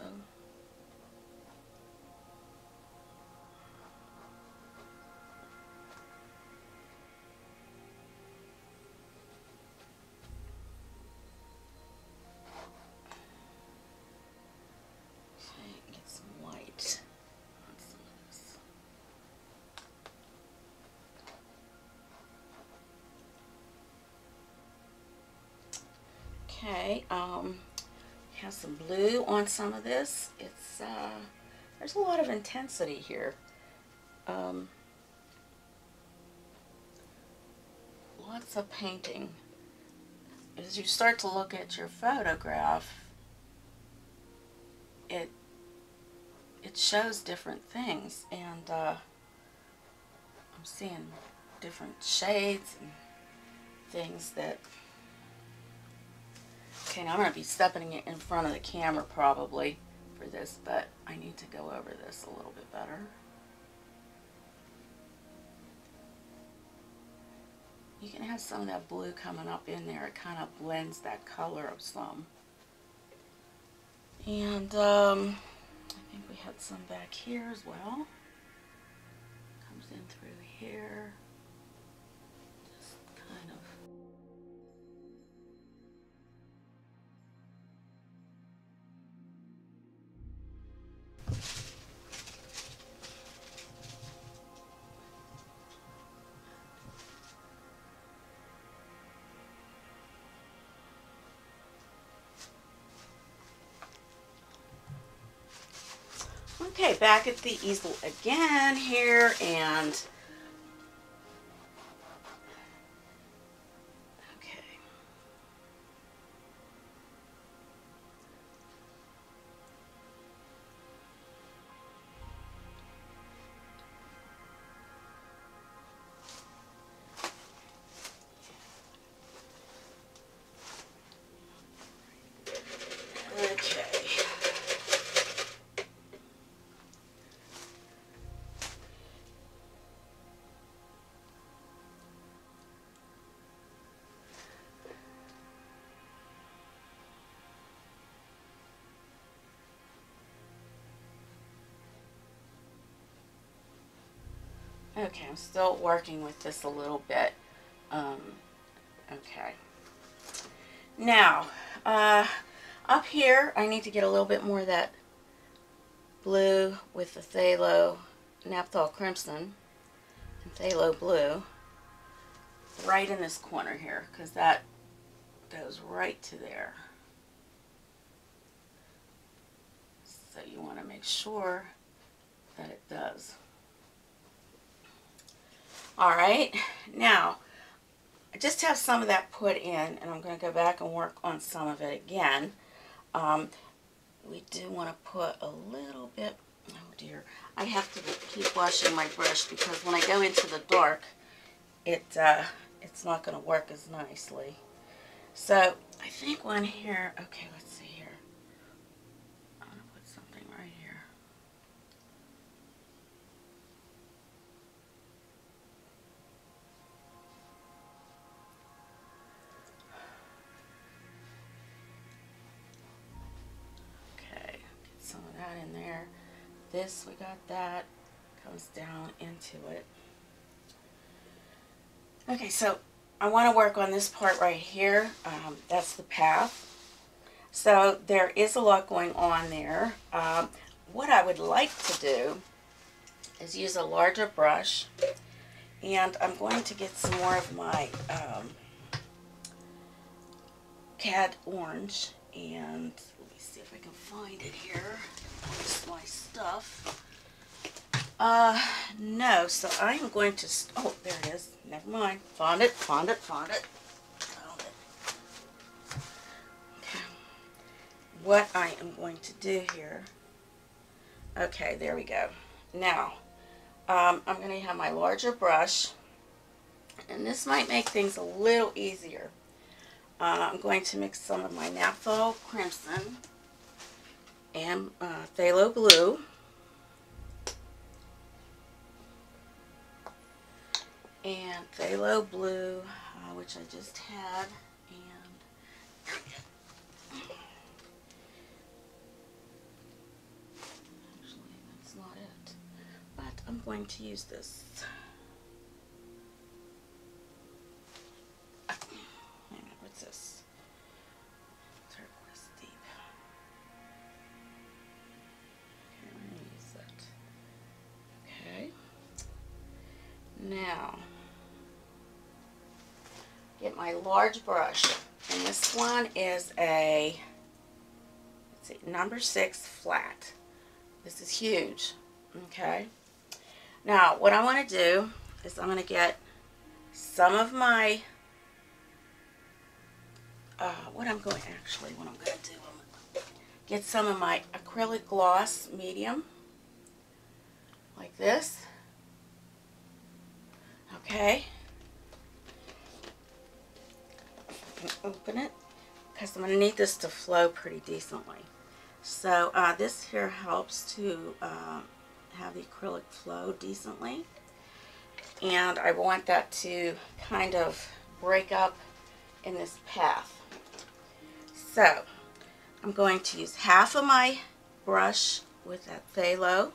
Okay, get some white on some of this. Okay, um, have some blue on some of this. It's uh, there's a lot of intensity here. Um, lots of painting. As you start to look at your photograph, it it shows different things, and uh, I'm seeing different shades and things that. Okay, now I'm going to be stepping it in front of the camera probably for this, but I need to go over this a little bit better. You can have some of that blue coming up in there. It kind of blends that color of some. And um, I think we had some back here as well. Comes in through here. Just kind of. Okay, back at the easel again here, and okay. Okay. Okay, I'm still working with this a little bit. Um, okay. Now, uh, up here, I need to get a little bit more of that blue with the phthalo naphthol crimson and phthalo blue right in this corner here, because that goes right to there. So you want to make sure that it does. Alright, now I just have some of that put in, and I'm going to go back and work on some of it again. Um, we do want to put a little bit, oh dear, I have to keep washing my brush because when I go into the dark, it uh, it's not going to work as nicely. So I think one here, okay, let's see here. I'm going to put something right here. Okay, get some of that in there. This, we got that, comes down into it. Okay, so I want to work on this part right here. Um, that's the path. So there is a lot going on there. Um, what I would like to do is use a larger brush, and I'm going to get some more of my um, cad orange, and let me see if I can find it here. Where's my stuff? Uh, no, so I'm going to, oh, there it is. Never mind. Found it, found it, found it. Found it. Okay. What I am going to do here, okay, there we go. Now, um, I'm going to have my larger brush, and this might make things a little easier. Uh, I'm going to mix some of my naphthol crimson and uh, phthalo blue. And phthalo blue, uh, which I just had, and actually that's not it, but I'm going to use this. Hang on, what's this? Turquoise deep. Okay, I'm going to use that. Okay. Now, get my large brush, and this one is a, let's see, number six flat. This is huge, okay? Now, what I want to do is I'm going to get some of my, uh, what I'm going, actually, what I'm going to do, I'm going to get some of my acrylic gloss medium, like this, okay? Open it, because I'm going to need this to flow pretty decently. So uh, this here helps to uh, have the acrylic flow decently, and I want that to kind of break up in this path. So I'm going to use half of my brush with that phthalo,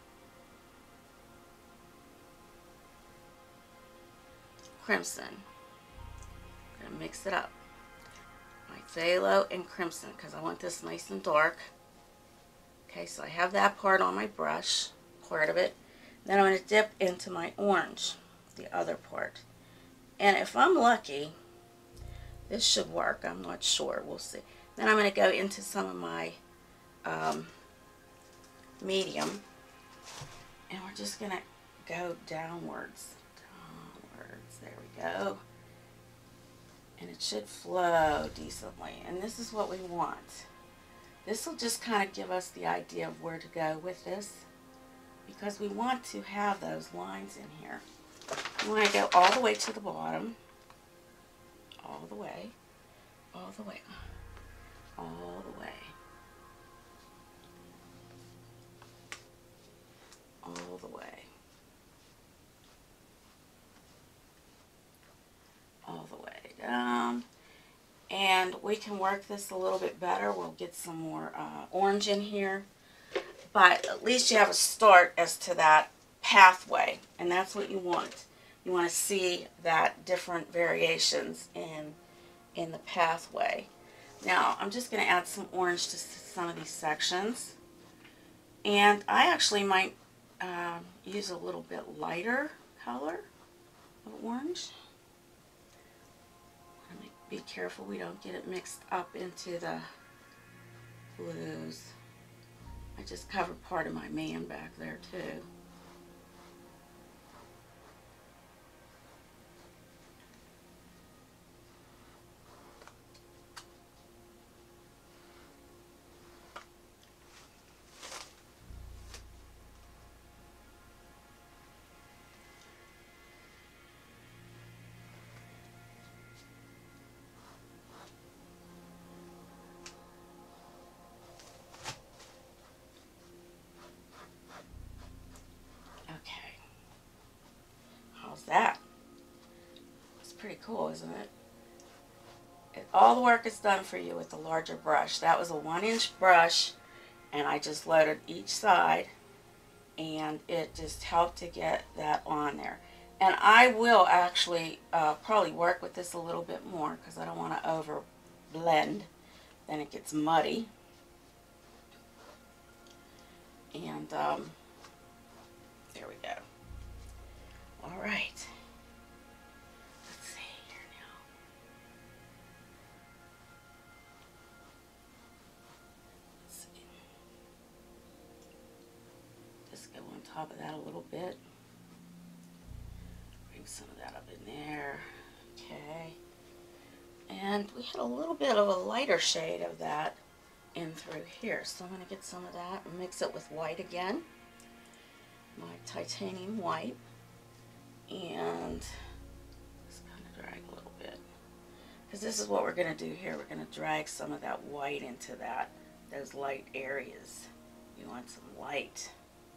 crimson. I'm going to mix it up. My phthalo and crimson, because I want this nice and dark. Okay, so I have that part on my brush, part of it. Then I'm going to dip into my orange, the other part. And if I'm lucky, this should work. I'm not sure. We'll see. Then I'm going to go into some of my um, medium. And we're just going to go downwards. Downwards. There we go. And it should flow decently. And this is what we want. This will just kind of give us the idea of where to go with this, because we want to have those lines in here. We want to go all the way to the bottom. All the way. All the way. All the way. All the way. All the way down. And we can work this a little bit better. We'll get some more uh, orange in here. But at least you have a start as to that pathway. And that's what you want. You want to see that different variations in, in the pathway. Now, I'm just going to add some orange to some of these sections. And I actually might um, use a little bit lighter color of orange. Be careful we don't get it mixed up into the blues. I just covered part of my man back there too. That. It's pretty cool, isn't it? it? All the work is done for you with the larger brush. That was a one inch brush, and I just loaded each side, and it just helped to get that on there. And I will actually uh, probably work with this a little bit more, because I don't want to over blend, then it gets muddy. And um, there we go. All right. Let's see here now. Let's see. Just go on top of that a little bit. Bring some of that up in there. Okay. And we had a little bit of a lighter shade of that in through here. So I'm going to get some of that and mix it with white again. My titanium white. And just kind of drag a little bit, because this is what we're going to do here. We're going to drag some of that white into that those light areas. You want some light.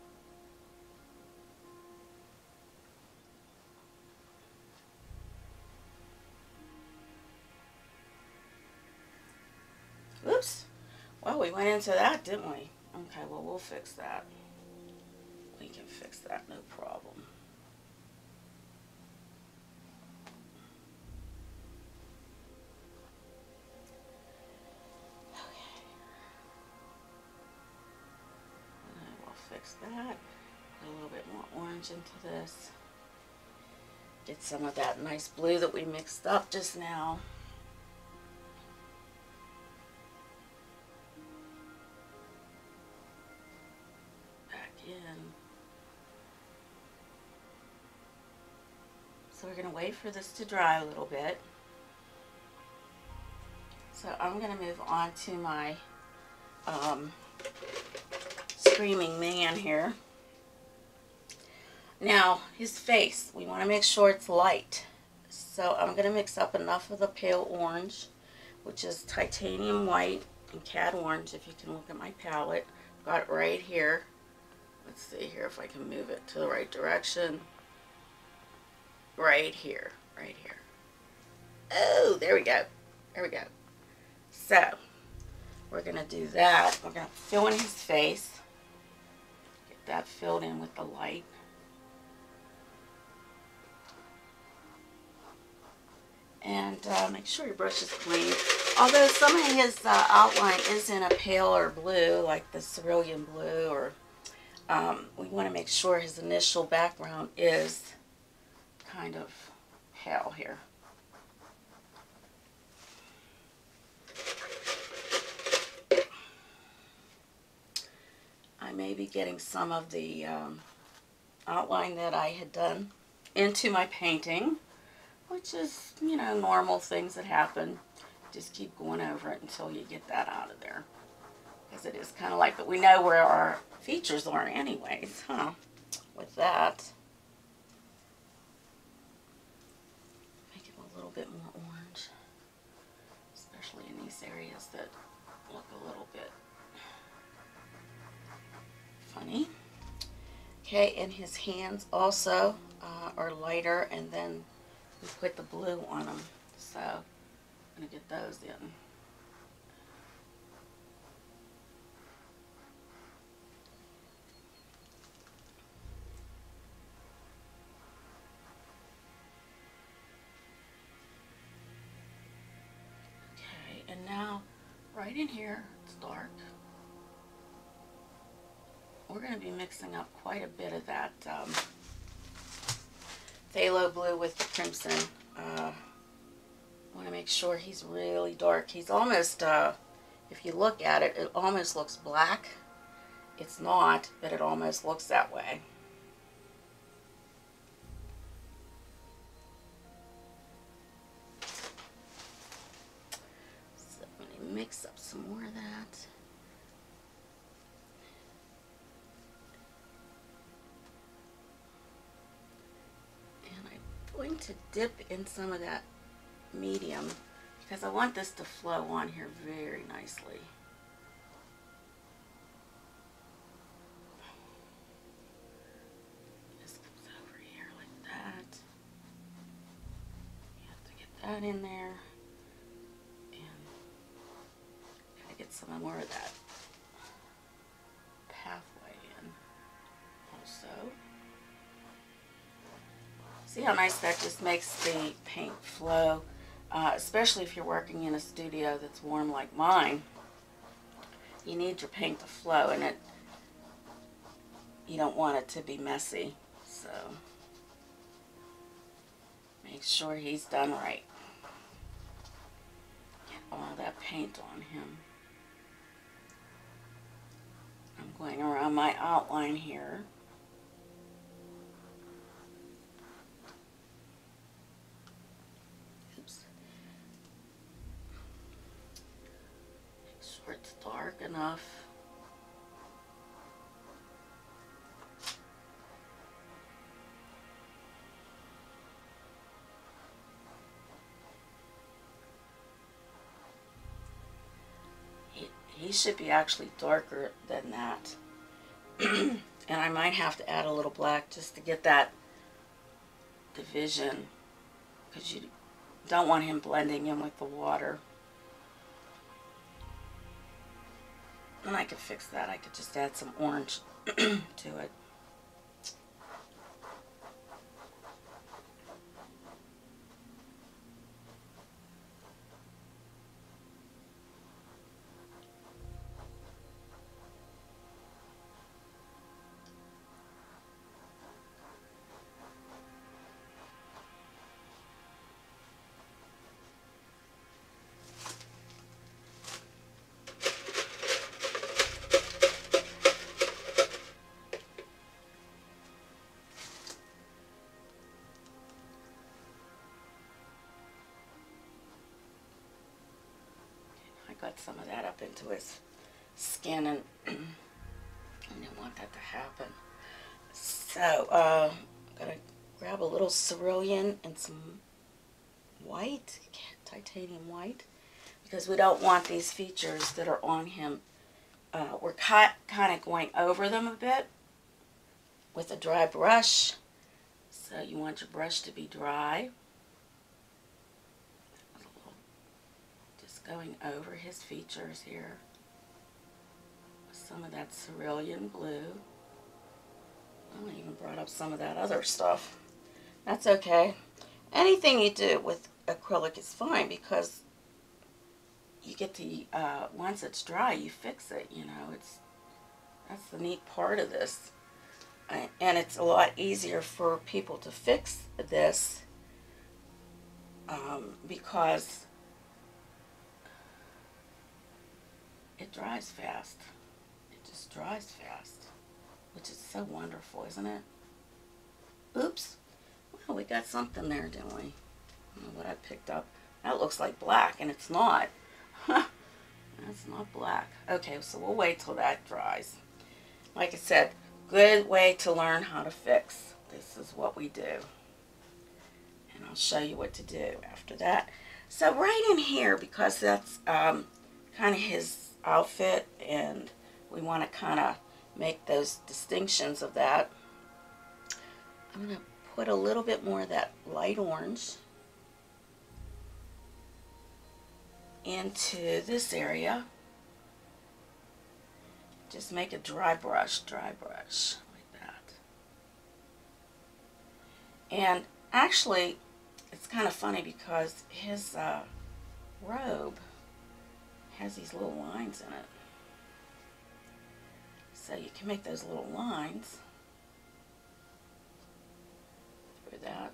Oops. Well, we went into that, didn't we? Okay, well, we'll fix that. We can fix that, no problem. Fix that. Put a little bit more orange into this. Get some of that nice blue that we mixed up just now. Back in. So we're going to wait for this to dry a little bit. So I'm going to move on to my um, Screaming Man here. Now, his face, we want to make sure it's light. So I'm going to mix up enough of the pale orange, which is titanium white and cad orange, if you can look at my palette. Got it right here. Let's see here if I can move it to the right direction. Right here. Right here. Oh, there we go. There we go. So, we're going to do that. We're going to fill in his face. Get that filled in with the light. And uh, make sure your brush is clean. Although some of his uh, outline is in a paler blue, like the cerulean blue, or um, we want to make sure his initial background is kind of pale here. I maybe getting some of the um, outline that I had done into my painting, which is, you know, normal things that happen. Just keep going over it until you get that out of there. Because it is kind of like, but we know where our features are anyways, huh? With that, make it a little bit more orange, especially in these areas that look a little bit funny. Okay, and his hands also uh, are lighter, and then we put the blue on them. So I'm going to get those in. Okay, and now right in here, it's dark. We're going to be mixing up quite a bit of that um, phthalo blue with the crimson. Uh, I want to make sure he's really dark. He's almost, uh, if you look at it, it almost looks black. It's not, but it almost looks that way. So I'm going to mix up some more of that. Going to dip in some of that medium because I want this to flow on here very nicely. Just comes over here like that. You have to get that in there, and gotta get some more of that pathway in also. See how nice that just makes the paint flow, uh, especially if you're working in a studio that's warm like mine. You need your paint to flow, and it you don't want it to be messy. So make sure he's done right. Get all that paint on him. I'm going around my outline here. It's dark enough. He, he should be actually darker than that. And I might have to add a little black just to get that division, because you don't want him blending in with the water. And I could fix that. I could just add some orange to it. Got some of that up into his skin, and I didn't want that to happen. So uh, I'm gonna grab a little cerulean and some white, titanium white, because we don't want these features that are on him. Uh, we're kind of going over them a bit with a dry brush. So you want your brush to be dry. Going over his features here. Some of that cerulean blue. I even brought up some of that other stuff. That's okay. Anything you do with acrylic is fine, because you get to, uh, once it's dry, you fix it, you know. It's that's the neat part of this. I, and it's a lot easier for people to fix this um, because it dries fast. It just dries fast. which is so wonderful, isn't it? Oops. Well, we got something there, didn't we? I don't know what I picked up. That looks like black, and it's not. That's not black. Okay, so we'll wait till that dries. Like I said, good way to learn how to fix. This is what we do. And I'll show you what to do after that. So right in here, because that's um, kind of his outfit, and we want to kind of make those distinctions of that, I'm going to put a little bit more of that light orange into this area. Just make a dry brush, dry brush, like that. And actually, it's kind of funny because his uh, robe has these little lines in it. So you can make those little lines through that.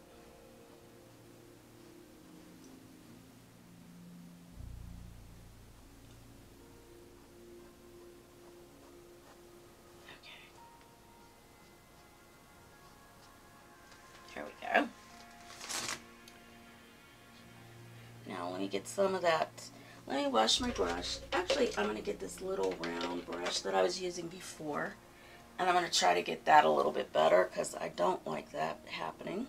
There we go. Now let me get some of that. Let me wash my brush. Actually, I'm going to get this little round brush that I was using before. And I'm going to try to get that a little bit better because I don't like that happening.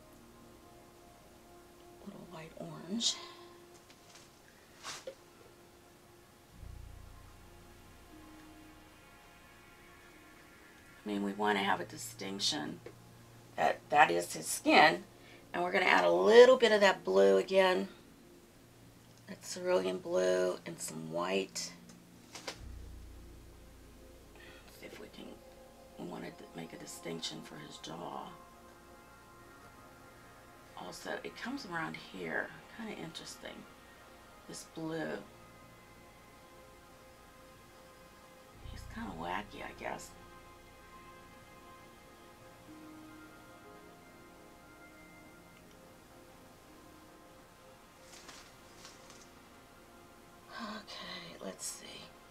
Little white orange. I mean, we want to have a distinction. That, that is his skin, and we're going to add a little bit of that blue again, that cerulean blue, and some white. Let's see if we can, we want to make a distinction for his jaw. Also, it comes around here, kind of interesting, this blue. He's kind of wacky, I guess. Okay, let's see.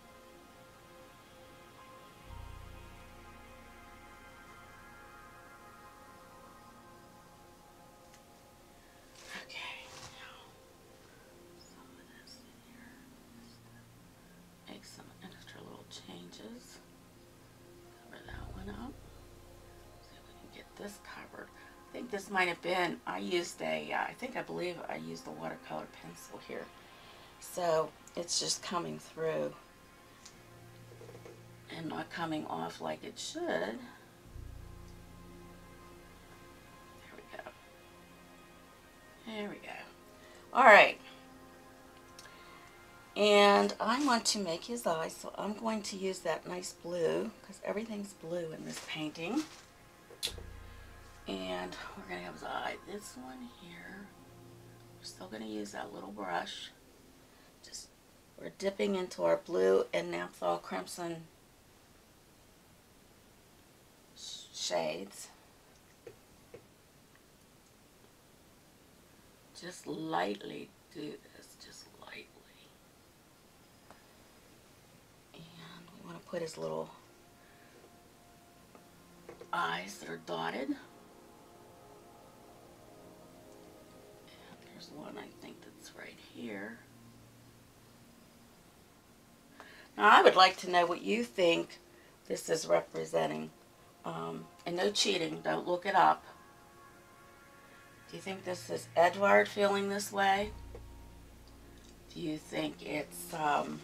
Okay, now some of this in here. Just make some extra little changes. Cover that one up. See if we can get this covered. I think this might have been, I used a, uh, I think I believe I used a watercolor pencil here. So it's just coming through and not coming off like it should. There we go. There we go. All right. And I want to make his eyes, so I'm going to use that nice blue because everything's blue in this painting. And we're going to have his eye. This one here. We're still going to use that little brush. Just we're dipping into our blue and naphtha crimson sh shades. Just lightly do this, just lightly. And we want to put his little eyes that are dotted. And there's one I think that's right here. Now, I would like to know what you think this is representing. Um, and no cheating, don't look it up. Do you think this is Edvard feeling this way? Do you think it's um,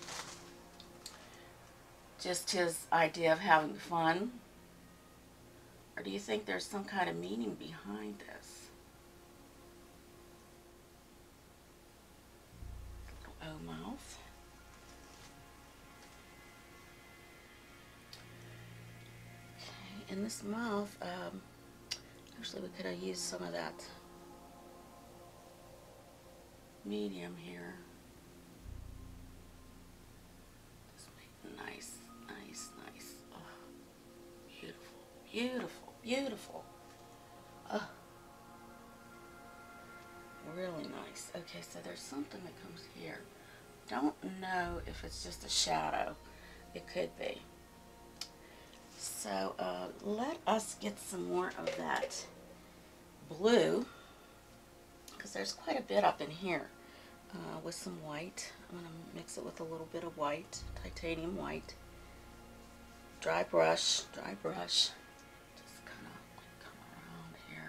just his idea of having fun? Or do you think there's some kind of meaning behind this? Little O mouth. In this mouth, um, actually we could have used some of that medium here. Just make it nice, nice, nice. Oh, beautiful, beautiful, beautiful. Oh, really nice. Okay, so there's something that comes here. Don't know if it's just a shadow. It could be. So uh, let us get some more of that blue, because there's quite a bit up in here, uh, with some white. I'm going to mix it with a little bit of white, titanium white. Dry brush, dry brush. Just kind of like come around here.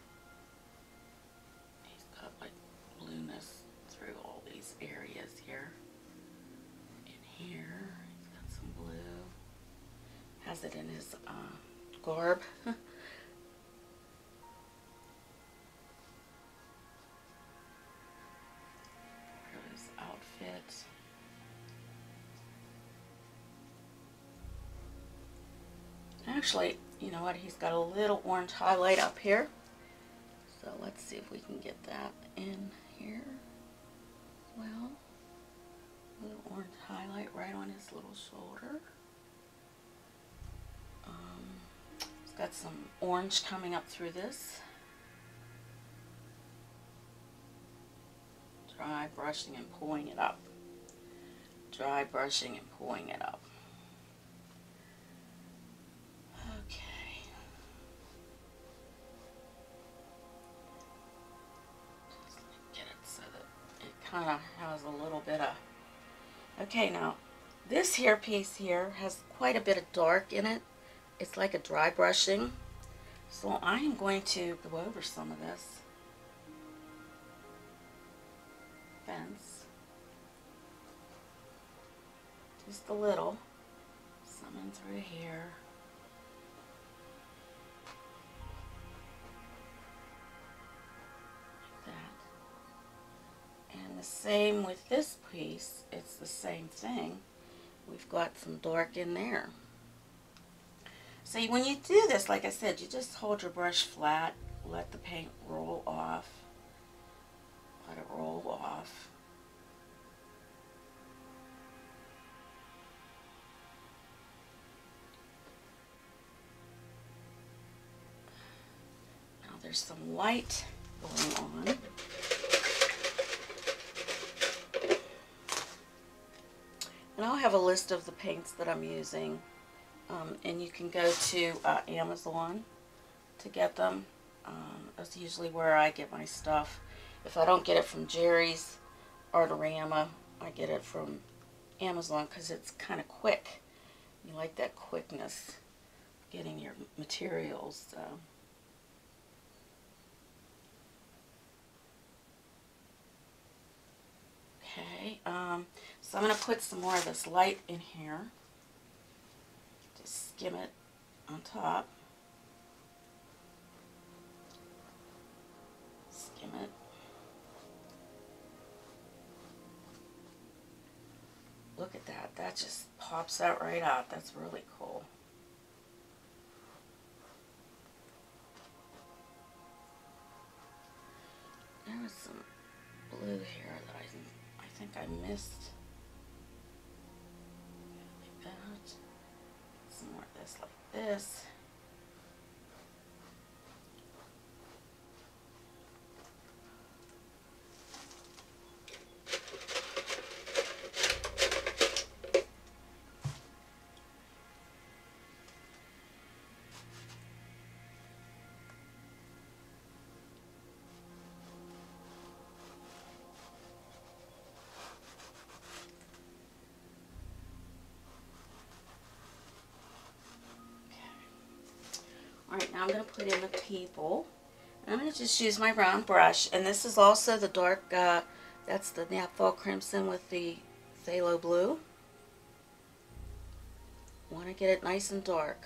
He's got like blueness through all these areas here. In here, he's got some blue. Has it in his uh, garb. Outfit. Actually, you know what? He's got a little orange highlight up here. So let's see if we can get that in here. Well, a little orange highlight right on his little shoulder. Um, he's got some orange coming up through this. Dry brushing and pulling it up. Dry brushing and pulling it up. Okay. Just get it so that it kind of has a little bit of... Okay, now this hair piece here has quite a bit of dark in it. It's like a dry brushing. So I am going to go over some of this. Fence. Just a little. Some in through here. Like that. And the same with this piece. It's the same thing. We've got some dark in there. So when you do this, like I said, you just hold your brush flat, let the paint roll off. Let it roll off. Now there's some white going on. And I'll have a list of the paints that I'm using. Um, and you can go to uh, Amazon to get them. Um, that's usually where I get my stuff. If I don't get it from Jerry's Artorama, I get it from Amazon because it's kind of quick. You like that quickness getting your materials. So. Okay, um, so I'm going to put some more of this light in here. Just skim it on top. Skim it. Look at that. That just pops out right out. That's really cool. There was some blue here that I, I think I missed. Like that. Some more of this like this. Alright, now I'm going to put in the people. I'm going to just use my round brush. And this is also the dark, uh, that's the Naphtha Crimson with the phthalo blue. Want to get it nice and dark.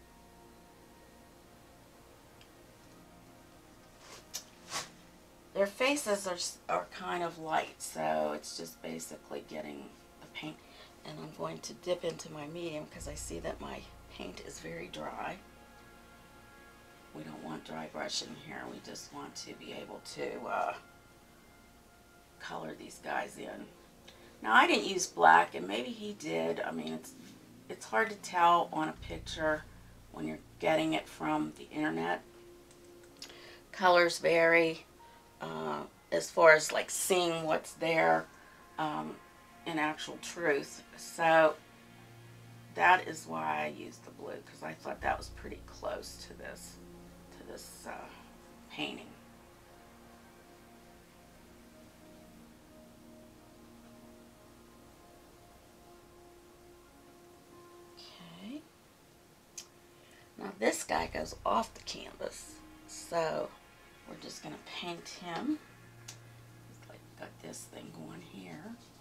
Their faces are, are kind of light, so it's just basically getting the paint. And I'm going to dip into my medium because I see that my paint is very dry. We don't want dry brushing here. We just want to be able to uh, color these guys in. Now I didn't use black, and maybe he did. I mean, it's it's hard to tell on a picture when you're getting it from the internet. Colors vary uh, as far as like seeing what's there um, in actual truth. So that is why I used the blue, because I thought that was pretty close to this, to this uh, painting. Okay. Now this guy goes off the canvas, so we're just going to paint him. He's like got this thing going here.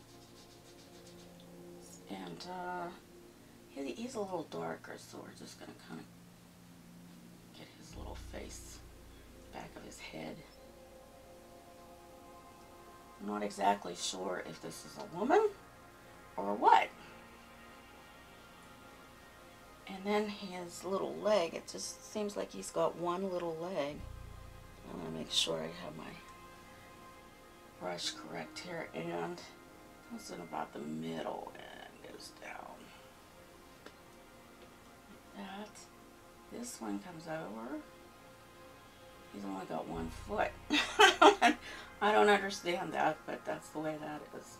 And uh, he, he's a little darker, so we're just going to kind of get his little face, back of his head. I'm not exactly sure if this is a woman or what. And then his little leg, it just seems like he's got one little leg. I'm going to make sure I have my brush correct here, and it's in about the middle and goes down like that. This one comes over. He's only got one foot. I don't understand that, but that's the way that is.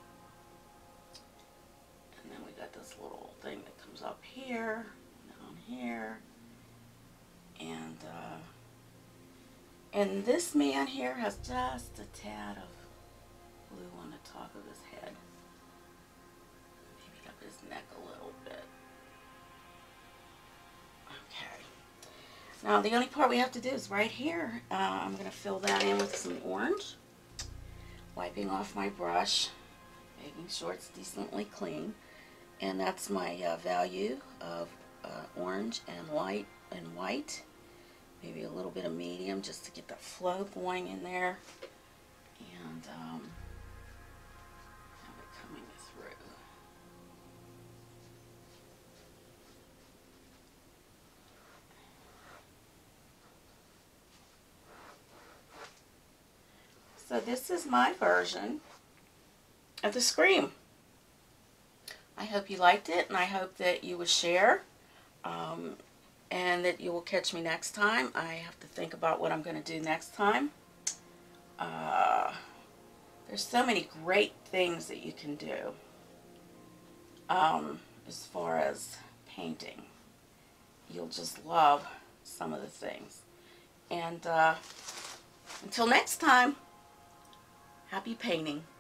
And then we got this little thing that comes up here, down here, and uh, and this man here has just a tad of blue on the top of his head. Maybe up his neck a little bit. Okay. Now the only part we have to do is right here. Uh, I'm going to fill that in with some orange. Wiping off my brush, making sure it's decently clean. And that's my uh, value of uh, orange and light and white. Maybe a little bit of medium just to get the flow going in there. And um, have it coming through. So this is my version of the Scream. I hope you liked it, and I hope that you will share, um, and that you will catch me next time. I have to think about what I'm going to do next time. Uh, there's so many great things that you can do um, as far as painting. You'll just love some of the things. And uh, until next time, happy painting.